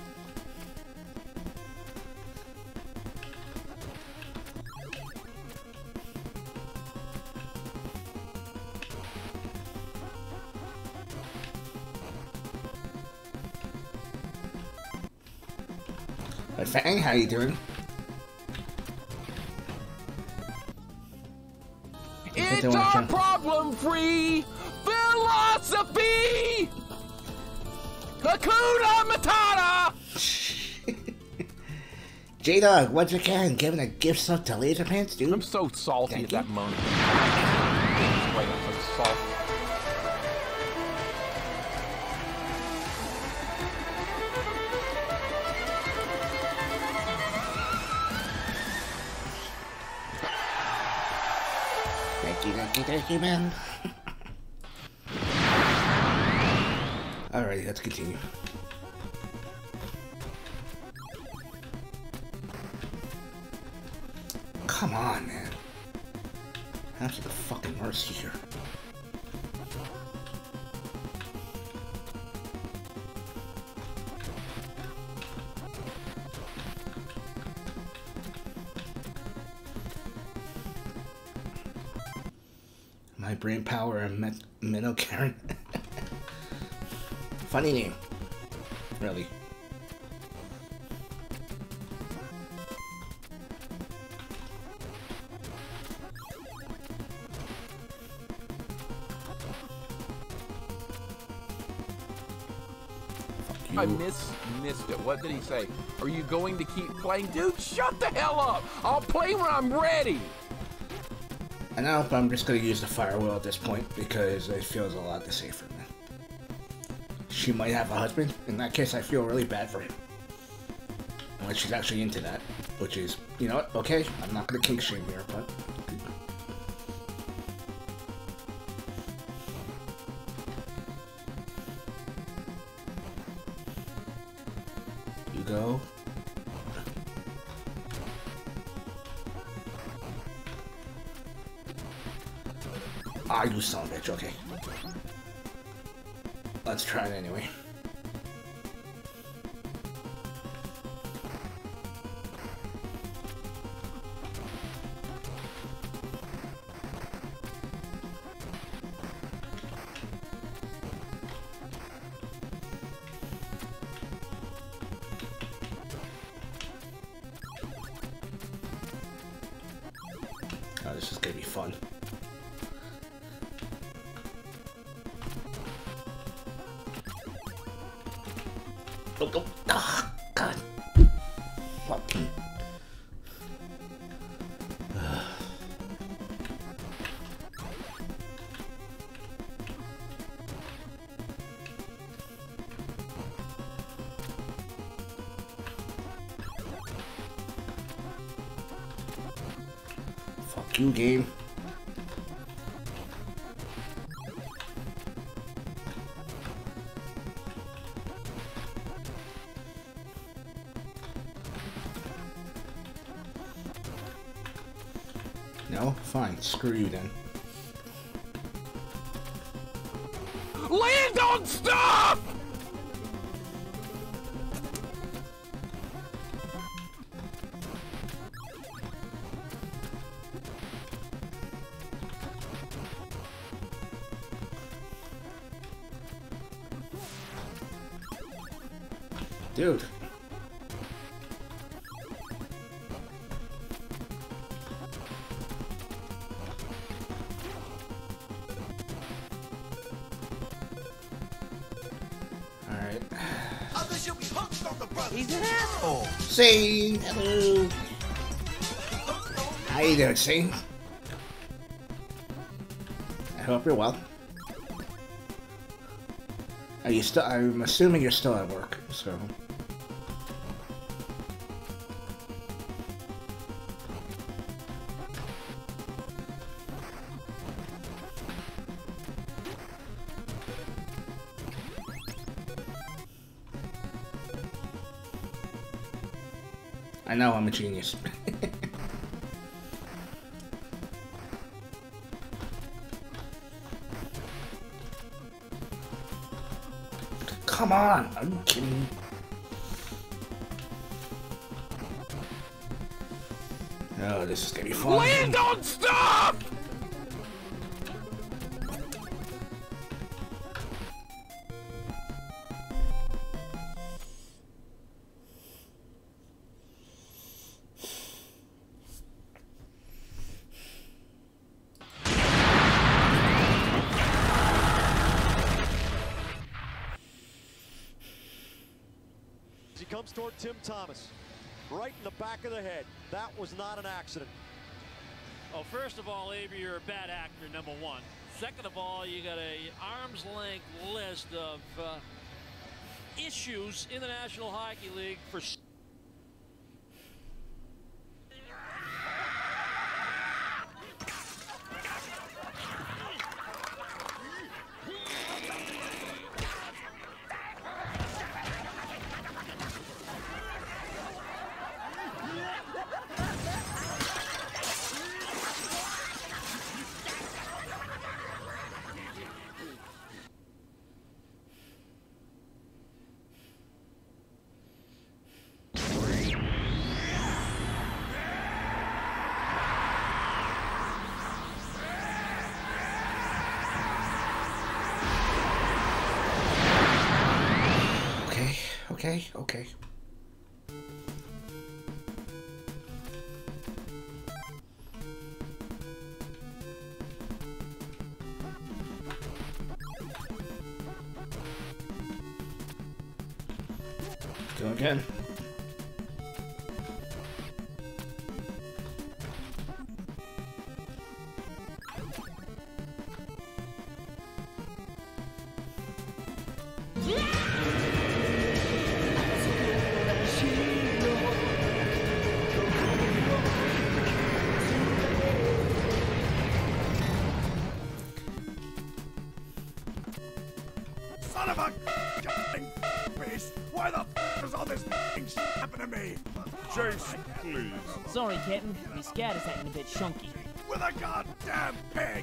But Fang, how you doing? It's our problem-free philosophy! Hakuna Matata! J-Dog, once again, giving a gift sub to Laser Pants, dude. I'm so salty Thank at you. that moment. Wait, I'm so salty. Thank you, man. Alrighty, let's continue. Come on, man. Have the fucking mercy here. My brain power and Minnow Karen. Funny name. Really. I missed it. What did he say? Are you going to keep playing? Dude, shut the hell up! I'll play when I'm ready! I know, but I'm just gonna use the firewall at this point because it feels a lot safer. She might have a husband. In that case, I feel really bad for him. Unless she's actually into that, which is, you know what? Okay, I'm not gonna kink shame here, but you go. Ah, you son of a bitch. Okay. Let's try it anyway. Oh, this is gonna be fun. Oh, oh, God. Fucking. Fuck you, game. No? Fine. Screw you then. Land on stuff! Dude. Alright. He's an asshole. See, hello. How you doing, see? I hope you're well. Are you still? I'm assuming you're still at work, so. I know I'm a genius. Come on, are you kidding me? Oh, this is gonna be fun. Land on stuff! He comes toward Tim Thomas, right in the back of the head. That was not an accident. Oh, first of all, Avery, you're a bad actor, number one. Second of all, you got a arm's length list of issues in the National Hockey League for. Okay, okay. Go again. Son of a beast! Why the f does all this shit happen to me? Chase, please. Sorry, Captain. My scat is acting a bit chunky. With a goddamn pig!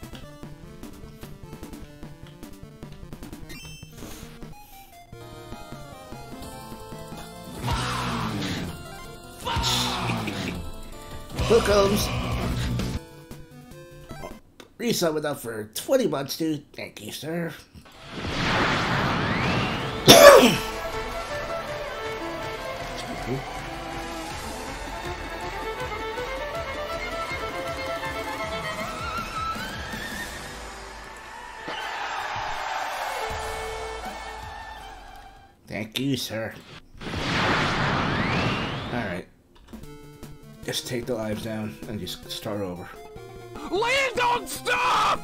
Hookums! Resub it up for 20 months, dude. Thank you, sir. Thank you, sir. Alright. Just take the lives down and just start over. Land on stuff!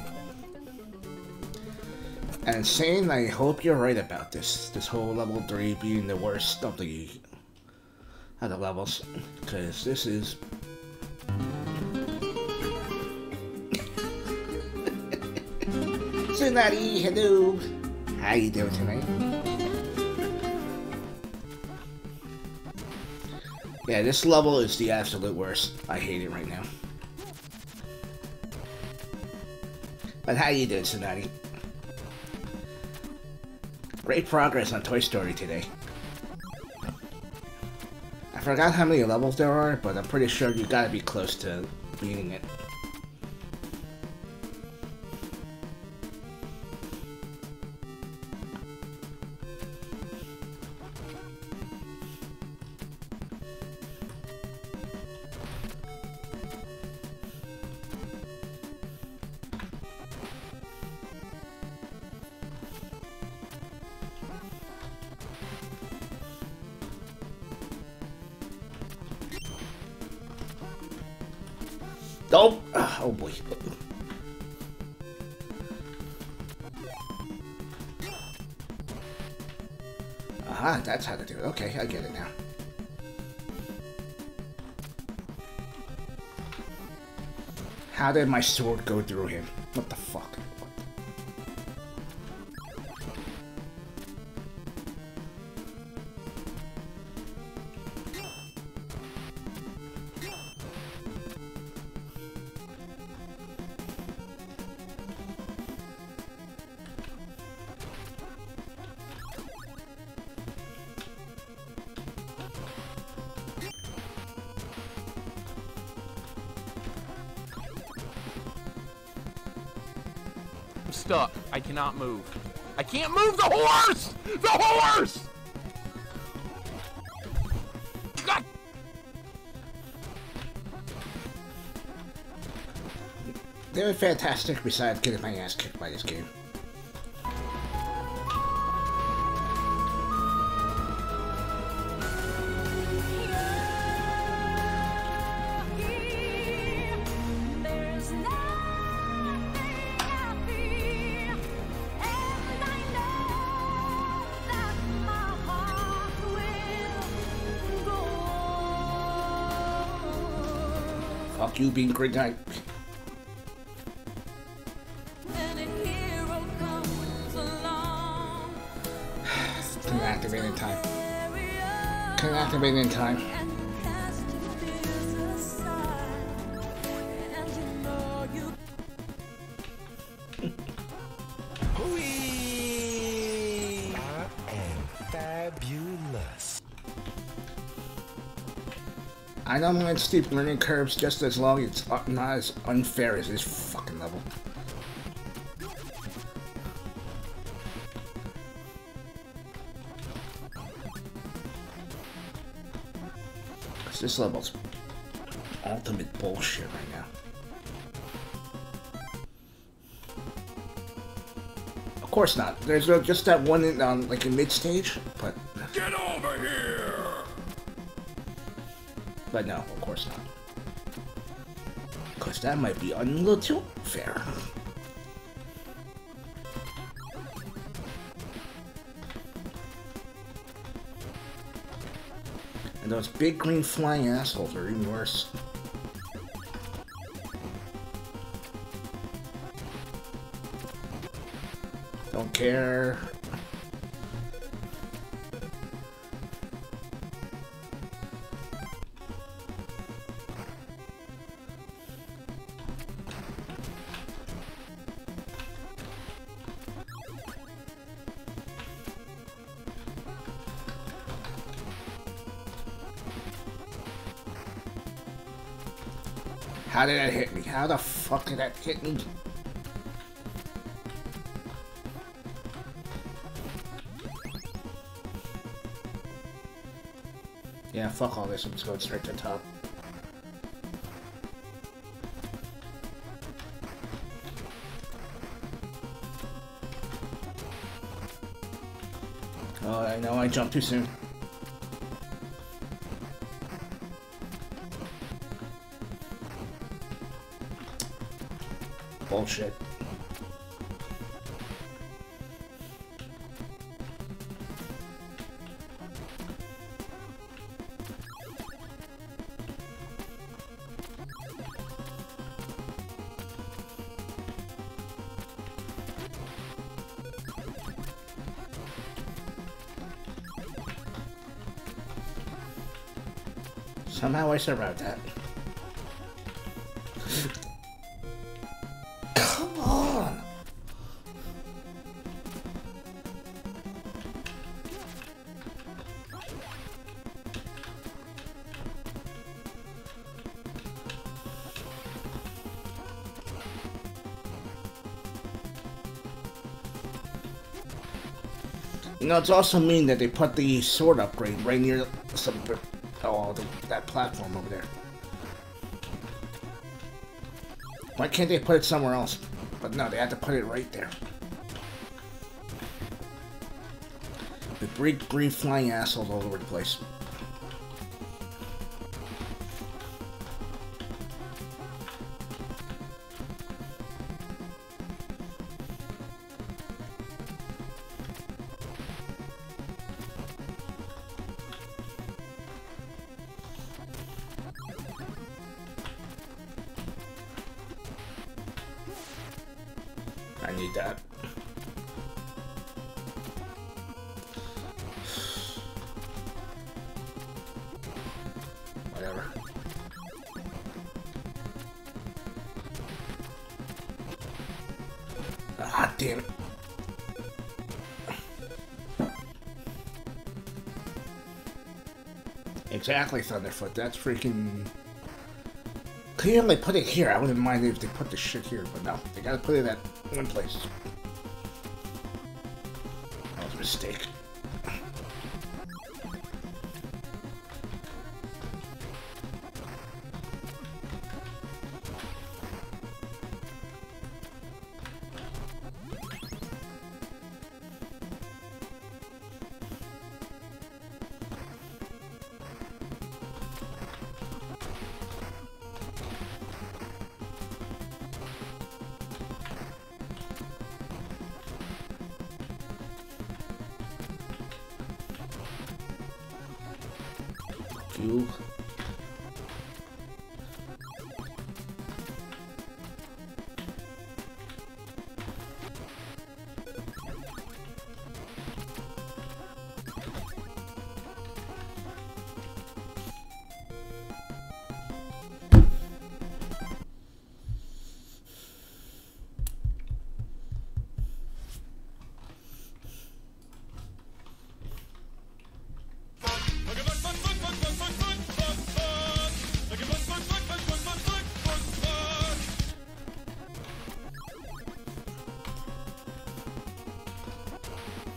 And Sane, I hope you're right about this. This whole level 3 being the worst of the levels. Because this is... Tsunade, hello! How you doing tonight? Yeah, this level is the absolute worst. I hate it right now. But how you doing, Tsunade? Great progress on Toy Story today. I forgot how many levels there are, but I'm pretty sure you gotta be close to beating it. Oh, oh boy. Aha, that's how to do it. Okay, I get it now. How did my sword go through him? What the fuck? Stuck. I cannot move. I can't move the horse! The horse! God! They were fantastic besides getting my ass kicked by this game. Fuck you, being great night. Can activate in time. Can activate in time. Fabulous. I don't mind steep learning curves just as long as it's not as unfair as this fucking level. This level's ultimate bullshit right now. Of course not. There's just that one in, like in mid-stage, but... Get over here! But no, of course not. Because that might be a little too fair. And those big green flying assholes are even worse. Don't care. How did that hit me? How the fuck did that hit me? Yeah, fuck all this. I'm just going straight to the top. Oh, I know I jumped too soon. Bullshit. Somehow I survived that. Come on! You know, it's also mean that they put the sword upgrade right near some... Oh, that platform over there. Why can't they put it somewhere else? But no, they have to put it right there. The big green flying assholes all over the place. I need that. Whatever. Ah, damn it. Exactly, Thunderfoot. That's freaking... Clearly put it here. I wouldn't mind if they put the shit here, but no. They gotta put it at one place. That was a mistake. You.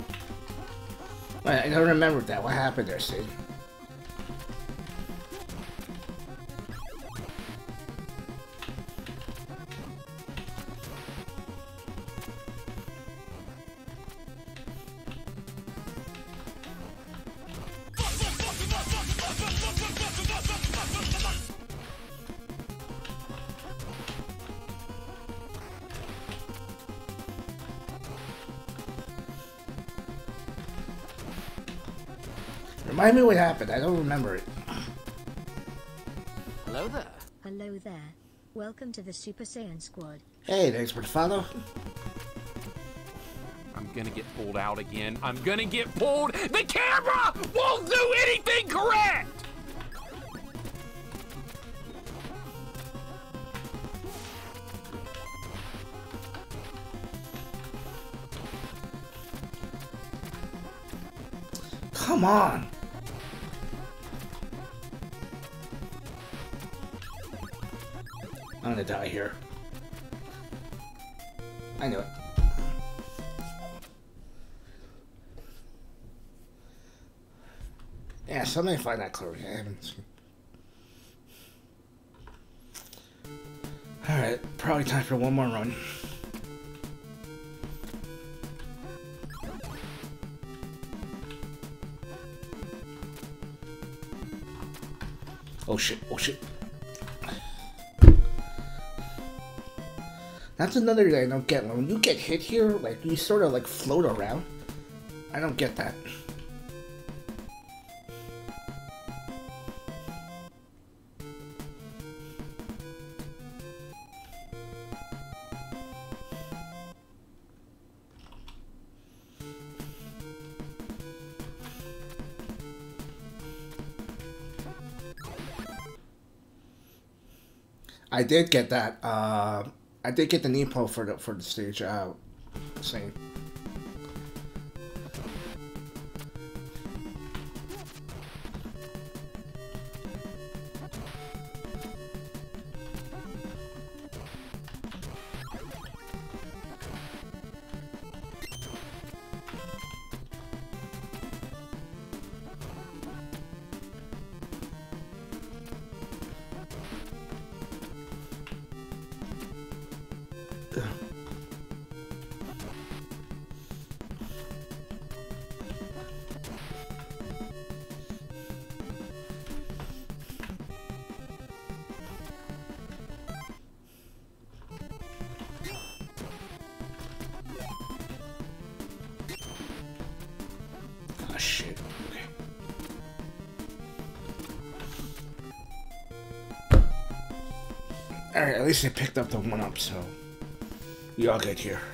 I don't remember that. What happened there, Sid? Remind me what happened. I don't remember it. Hello there. Hello there. Welcome to the Super Saiyan Squad. Hey, thanks for the follow. I'm gonna get pulled out again. I'm gonna get pulled. The camera won't do anything correct! Come on. I'm gonna die here. I knew it. Yeah, somebody find that Chloe. I haven't seen. Alright, probably time for one more run. Oh shit, oh shit. That's another thing I don't get. When you get hit here, like, you sort of, like, float around. I don't get that. I did get that. I did get the Nepo for the stage scene. Oh shit. Okay. Alright, at least I picked up the 1-up, so we all get here.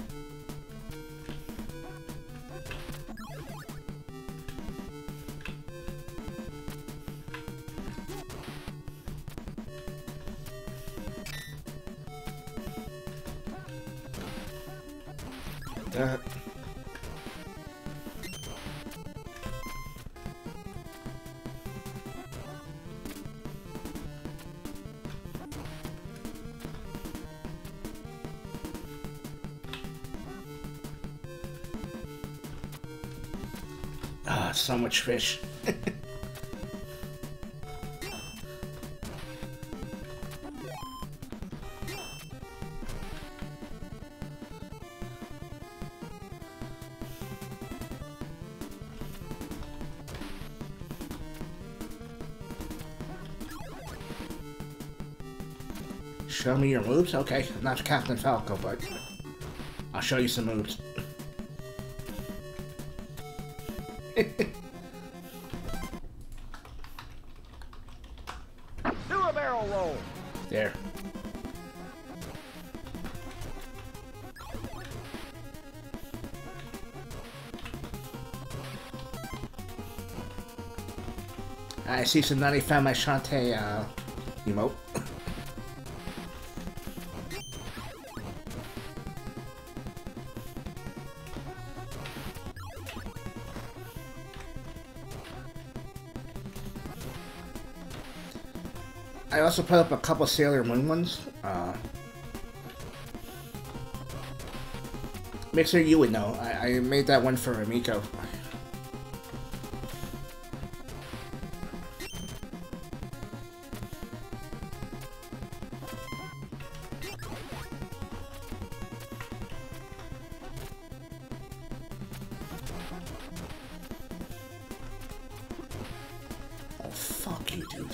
That. Ah, so much fish. Show me your moves? Okay, I'm not Captain Falco, but I'll show you some moves. Do a barrel roll. There. I see somebody found my Shantae emote. I also put up a couple Sailor Moon ones. Mixer, you would know. I made that one for Amiko. Oh, fuck you, dude.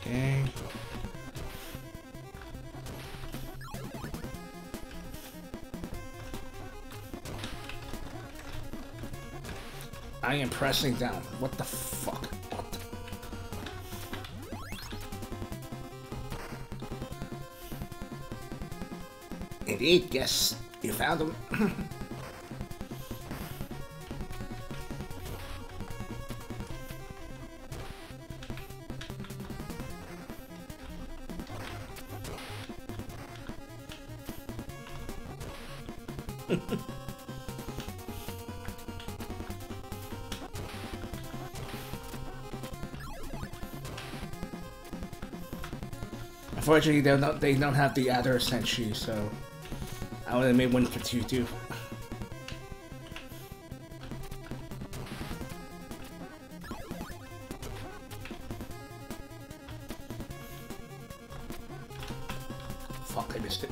Okay. I am pressing down. What the fuck? What? Indeed, yes. You found him. Unfortunately, they don't have the other Senshi, so I would have made one for 2-2. Fuck, I missed it.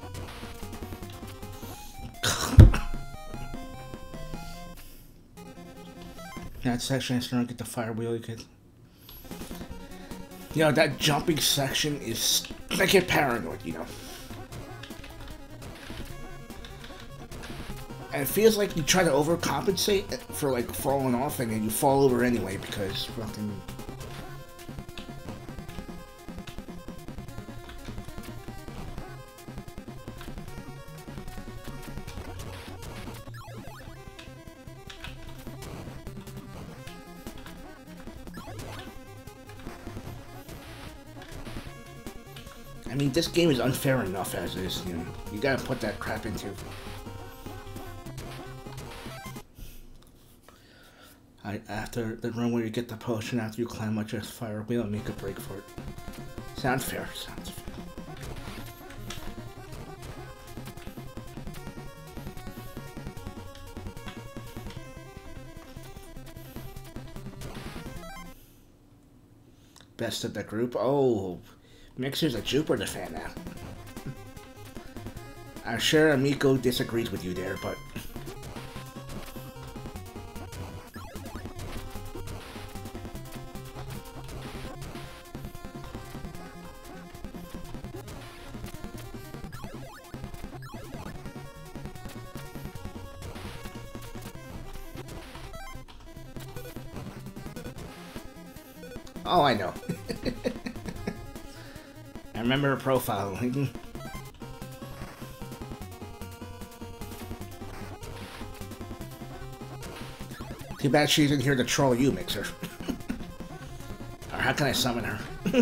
That section is starting to get the fire wheelie kids. You know, that jumping section is... I get paranoid, you know. And it feels like you try to overcompensate for, like, falling off, and then you fall over anyway, because fucking... I mean, this game is unfair enough as is, you know. You gotta put that crap into. After the run where you get the potion after you climb up just fire wheel and make a break for it. Sounds fair, sounds fair. Best of the group? Oh, Mixer's a Jupiter fan now. I'm sure Amico disagrees with you there, but... Oh, I know. I remember her profile. Too bad she isn't here to troll you, Mixer. Or how can I summon her?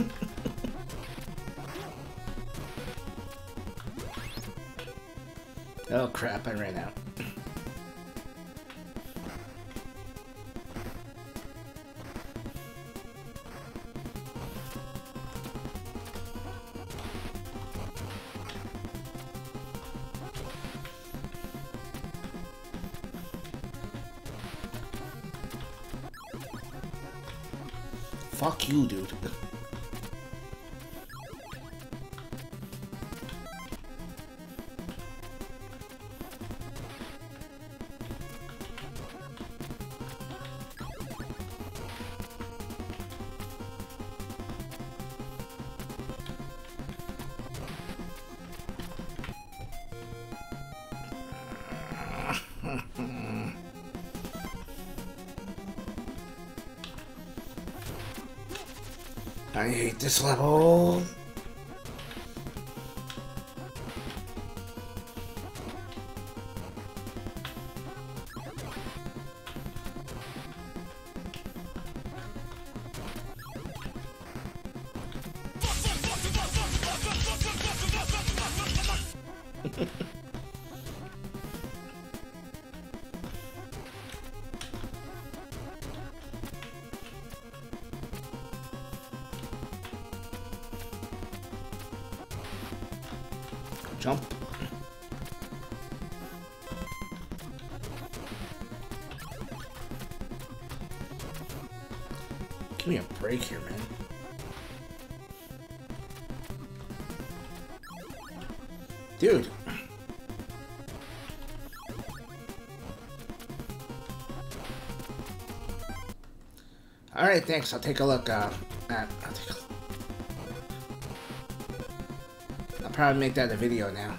Oh crap, I ran out. Fuck you, dude. I hate this level. Jump. Give me a break here, man. Dude. Alright, thanks. I'll take a look. I'll take a look. probably make that a video now.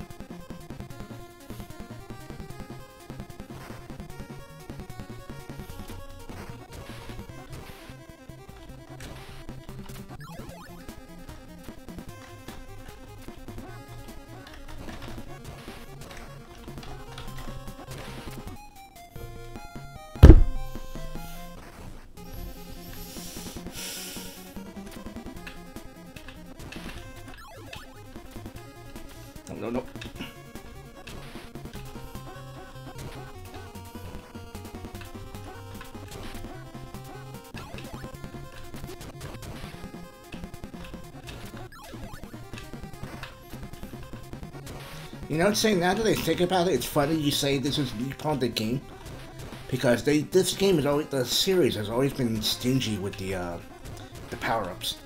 No, no. You know what I'm saying? Now that I think about it, it's funny you say this is the part of the game. Because this game is always, the series has always been stingy with the power-ups.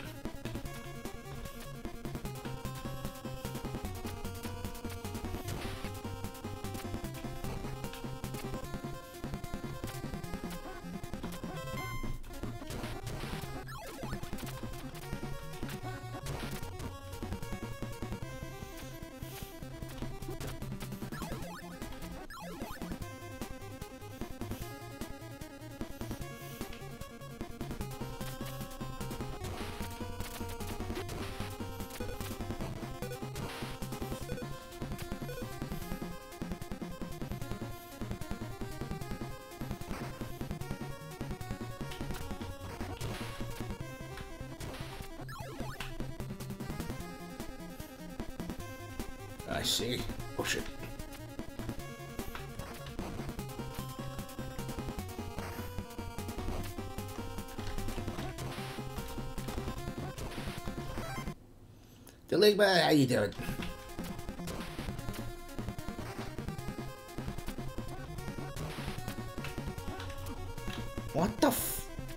I see. Oh shit. Deligma, how you doing? What the f...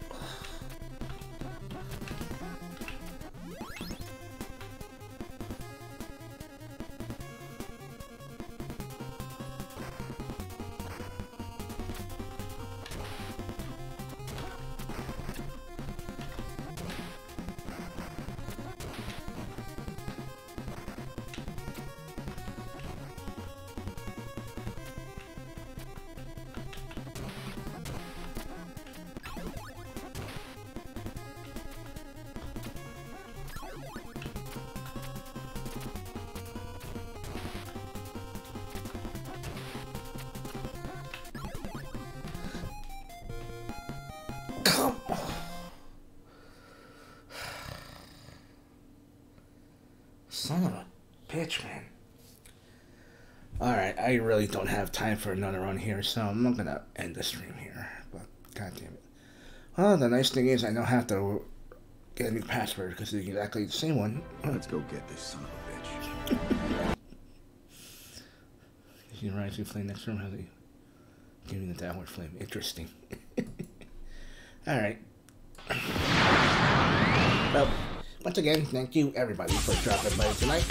Son of a bitch, man. Alright, I really don't have time for another run here, so I'm not gonna end the stream here. But, god damn it. Well, the nice thing is I don't have to get a new password because it's exactly the same one. Let's go get this son of a bitch. You rise to flame next room, how they giving the downward flame. Interesting. Alright. Well, once again, thank you everybody for dropping by tonight.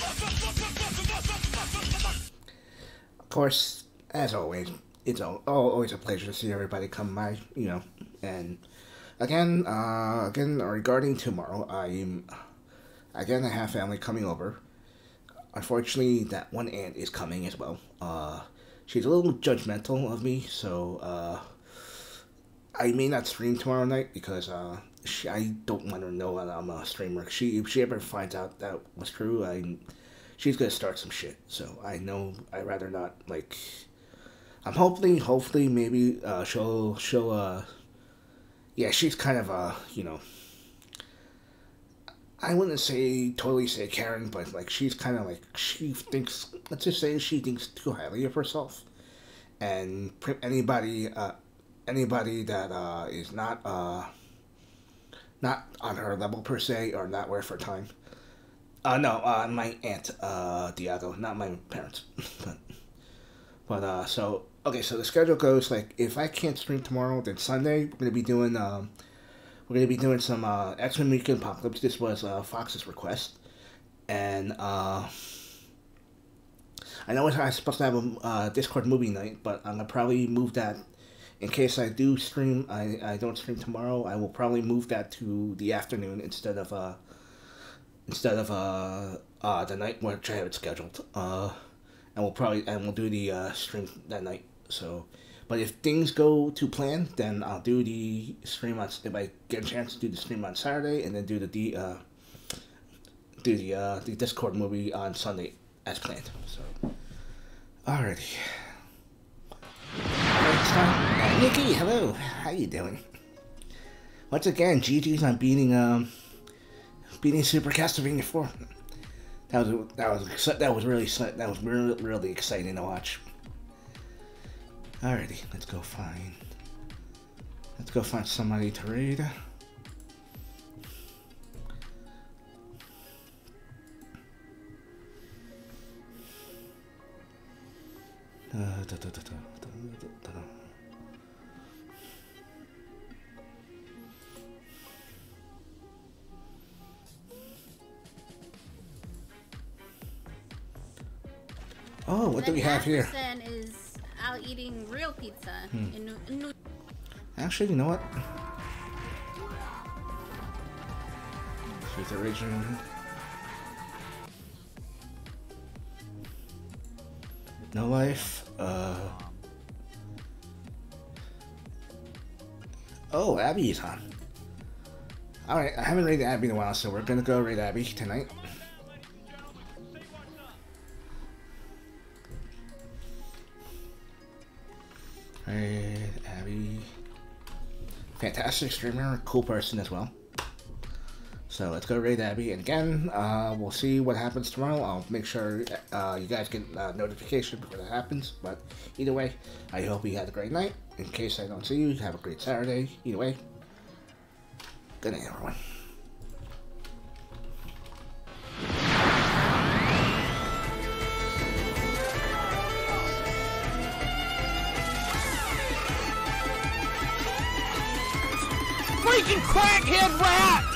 Of course, as always, it's always a pleasure to see everybody come by, you know. And again, regarding tomorrow, I have family coming over. Unfortunately, that one aunt is coming as well. She's a little judgmental of me, so I may not stream tomorrow night because I don't want her to know that I'm a streamer. If she ever finds out that was true, she's gonna start some shit. So I know I'd rather not, like. I'm hopefully maybe she'll yeah, she's kind of you know, I wouldn't totally say Karen, but like she's kind of like, she thinks, let's just say she thinks too highly of herself, and anybody that is not on her level per se, or not worth her time. No, my aunt, Diago, not my parents. but so okay, so the schedule goes like, if I can't stream tomorrow, then Sunday we're gonna be doing some X-Men Weekend Apocalypse. This was Fox's request, and I know I'm supposed to have a Discord movie night, but I'm gonna probably move that. In case I do stream, I don't stream tomorrow, I will probably move that to the afternoon instead of instead of the night which I have it scheduled. And we'll do the stream that night. So, but if things go to plan, then I'll do the stream on. If I get a chance to do the stream on Saturday, and then do the Discord movie on Sunday as planned. So, alrighty. Next time, Nikki, hello. How you doing? Once again, GG's on beating Super Castlevania 4. That was really exciting to watch. Alrighty, let's go find somebody to raid. Oh, what do we have here? Is out eating real pizza in New. Actually, you know what? She's original. No life. Oh, Abby is on. Alright, I haven't raided Abby in a while, so we're gonna go raid Abby tonight. Raid Abby. Fantastic streamer, cool person as well. So let's go raid Abby, and again, we'll see what happens tomorrow. I'll make sure you guys get notification before that happens, but either way, I hope you had a great night. In case I don't see you, have a great Saturday. Either way, good night, everyone. Freaking crackhead rat!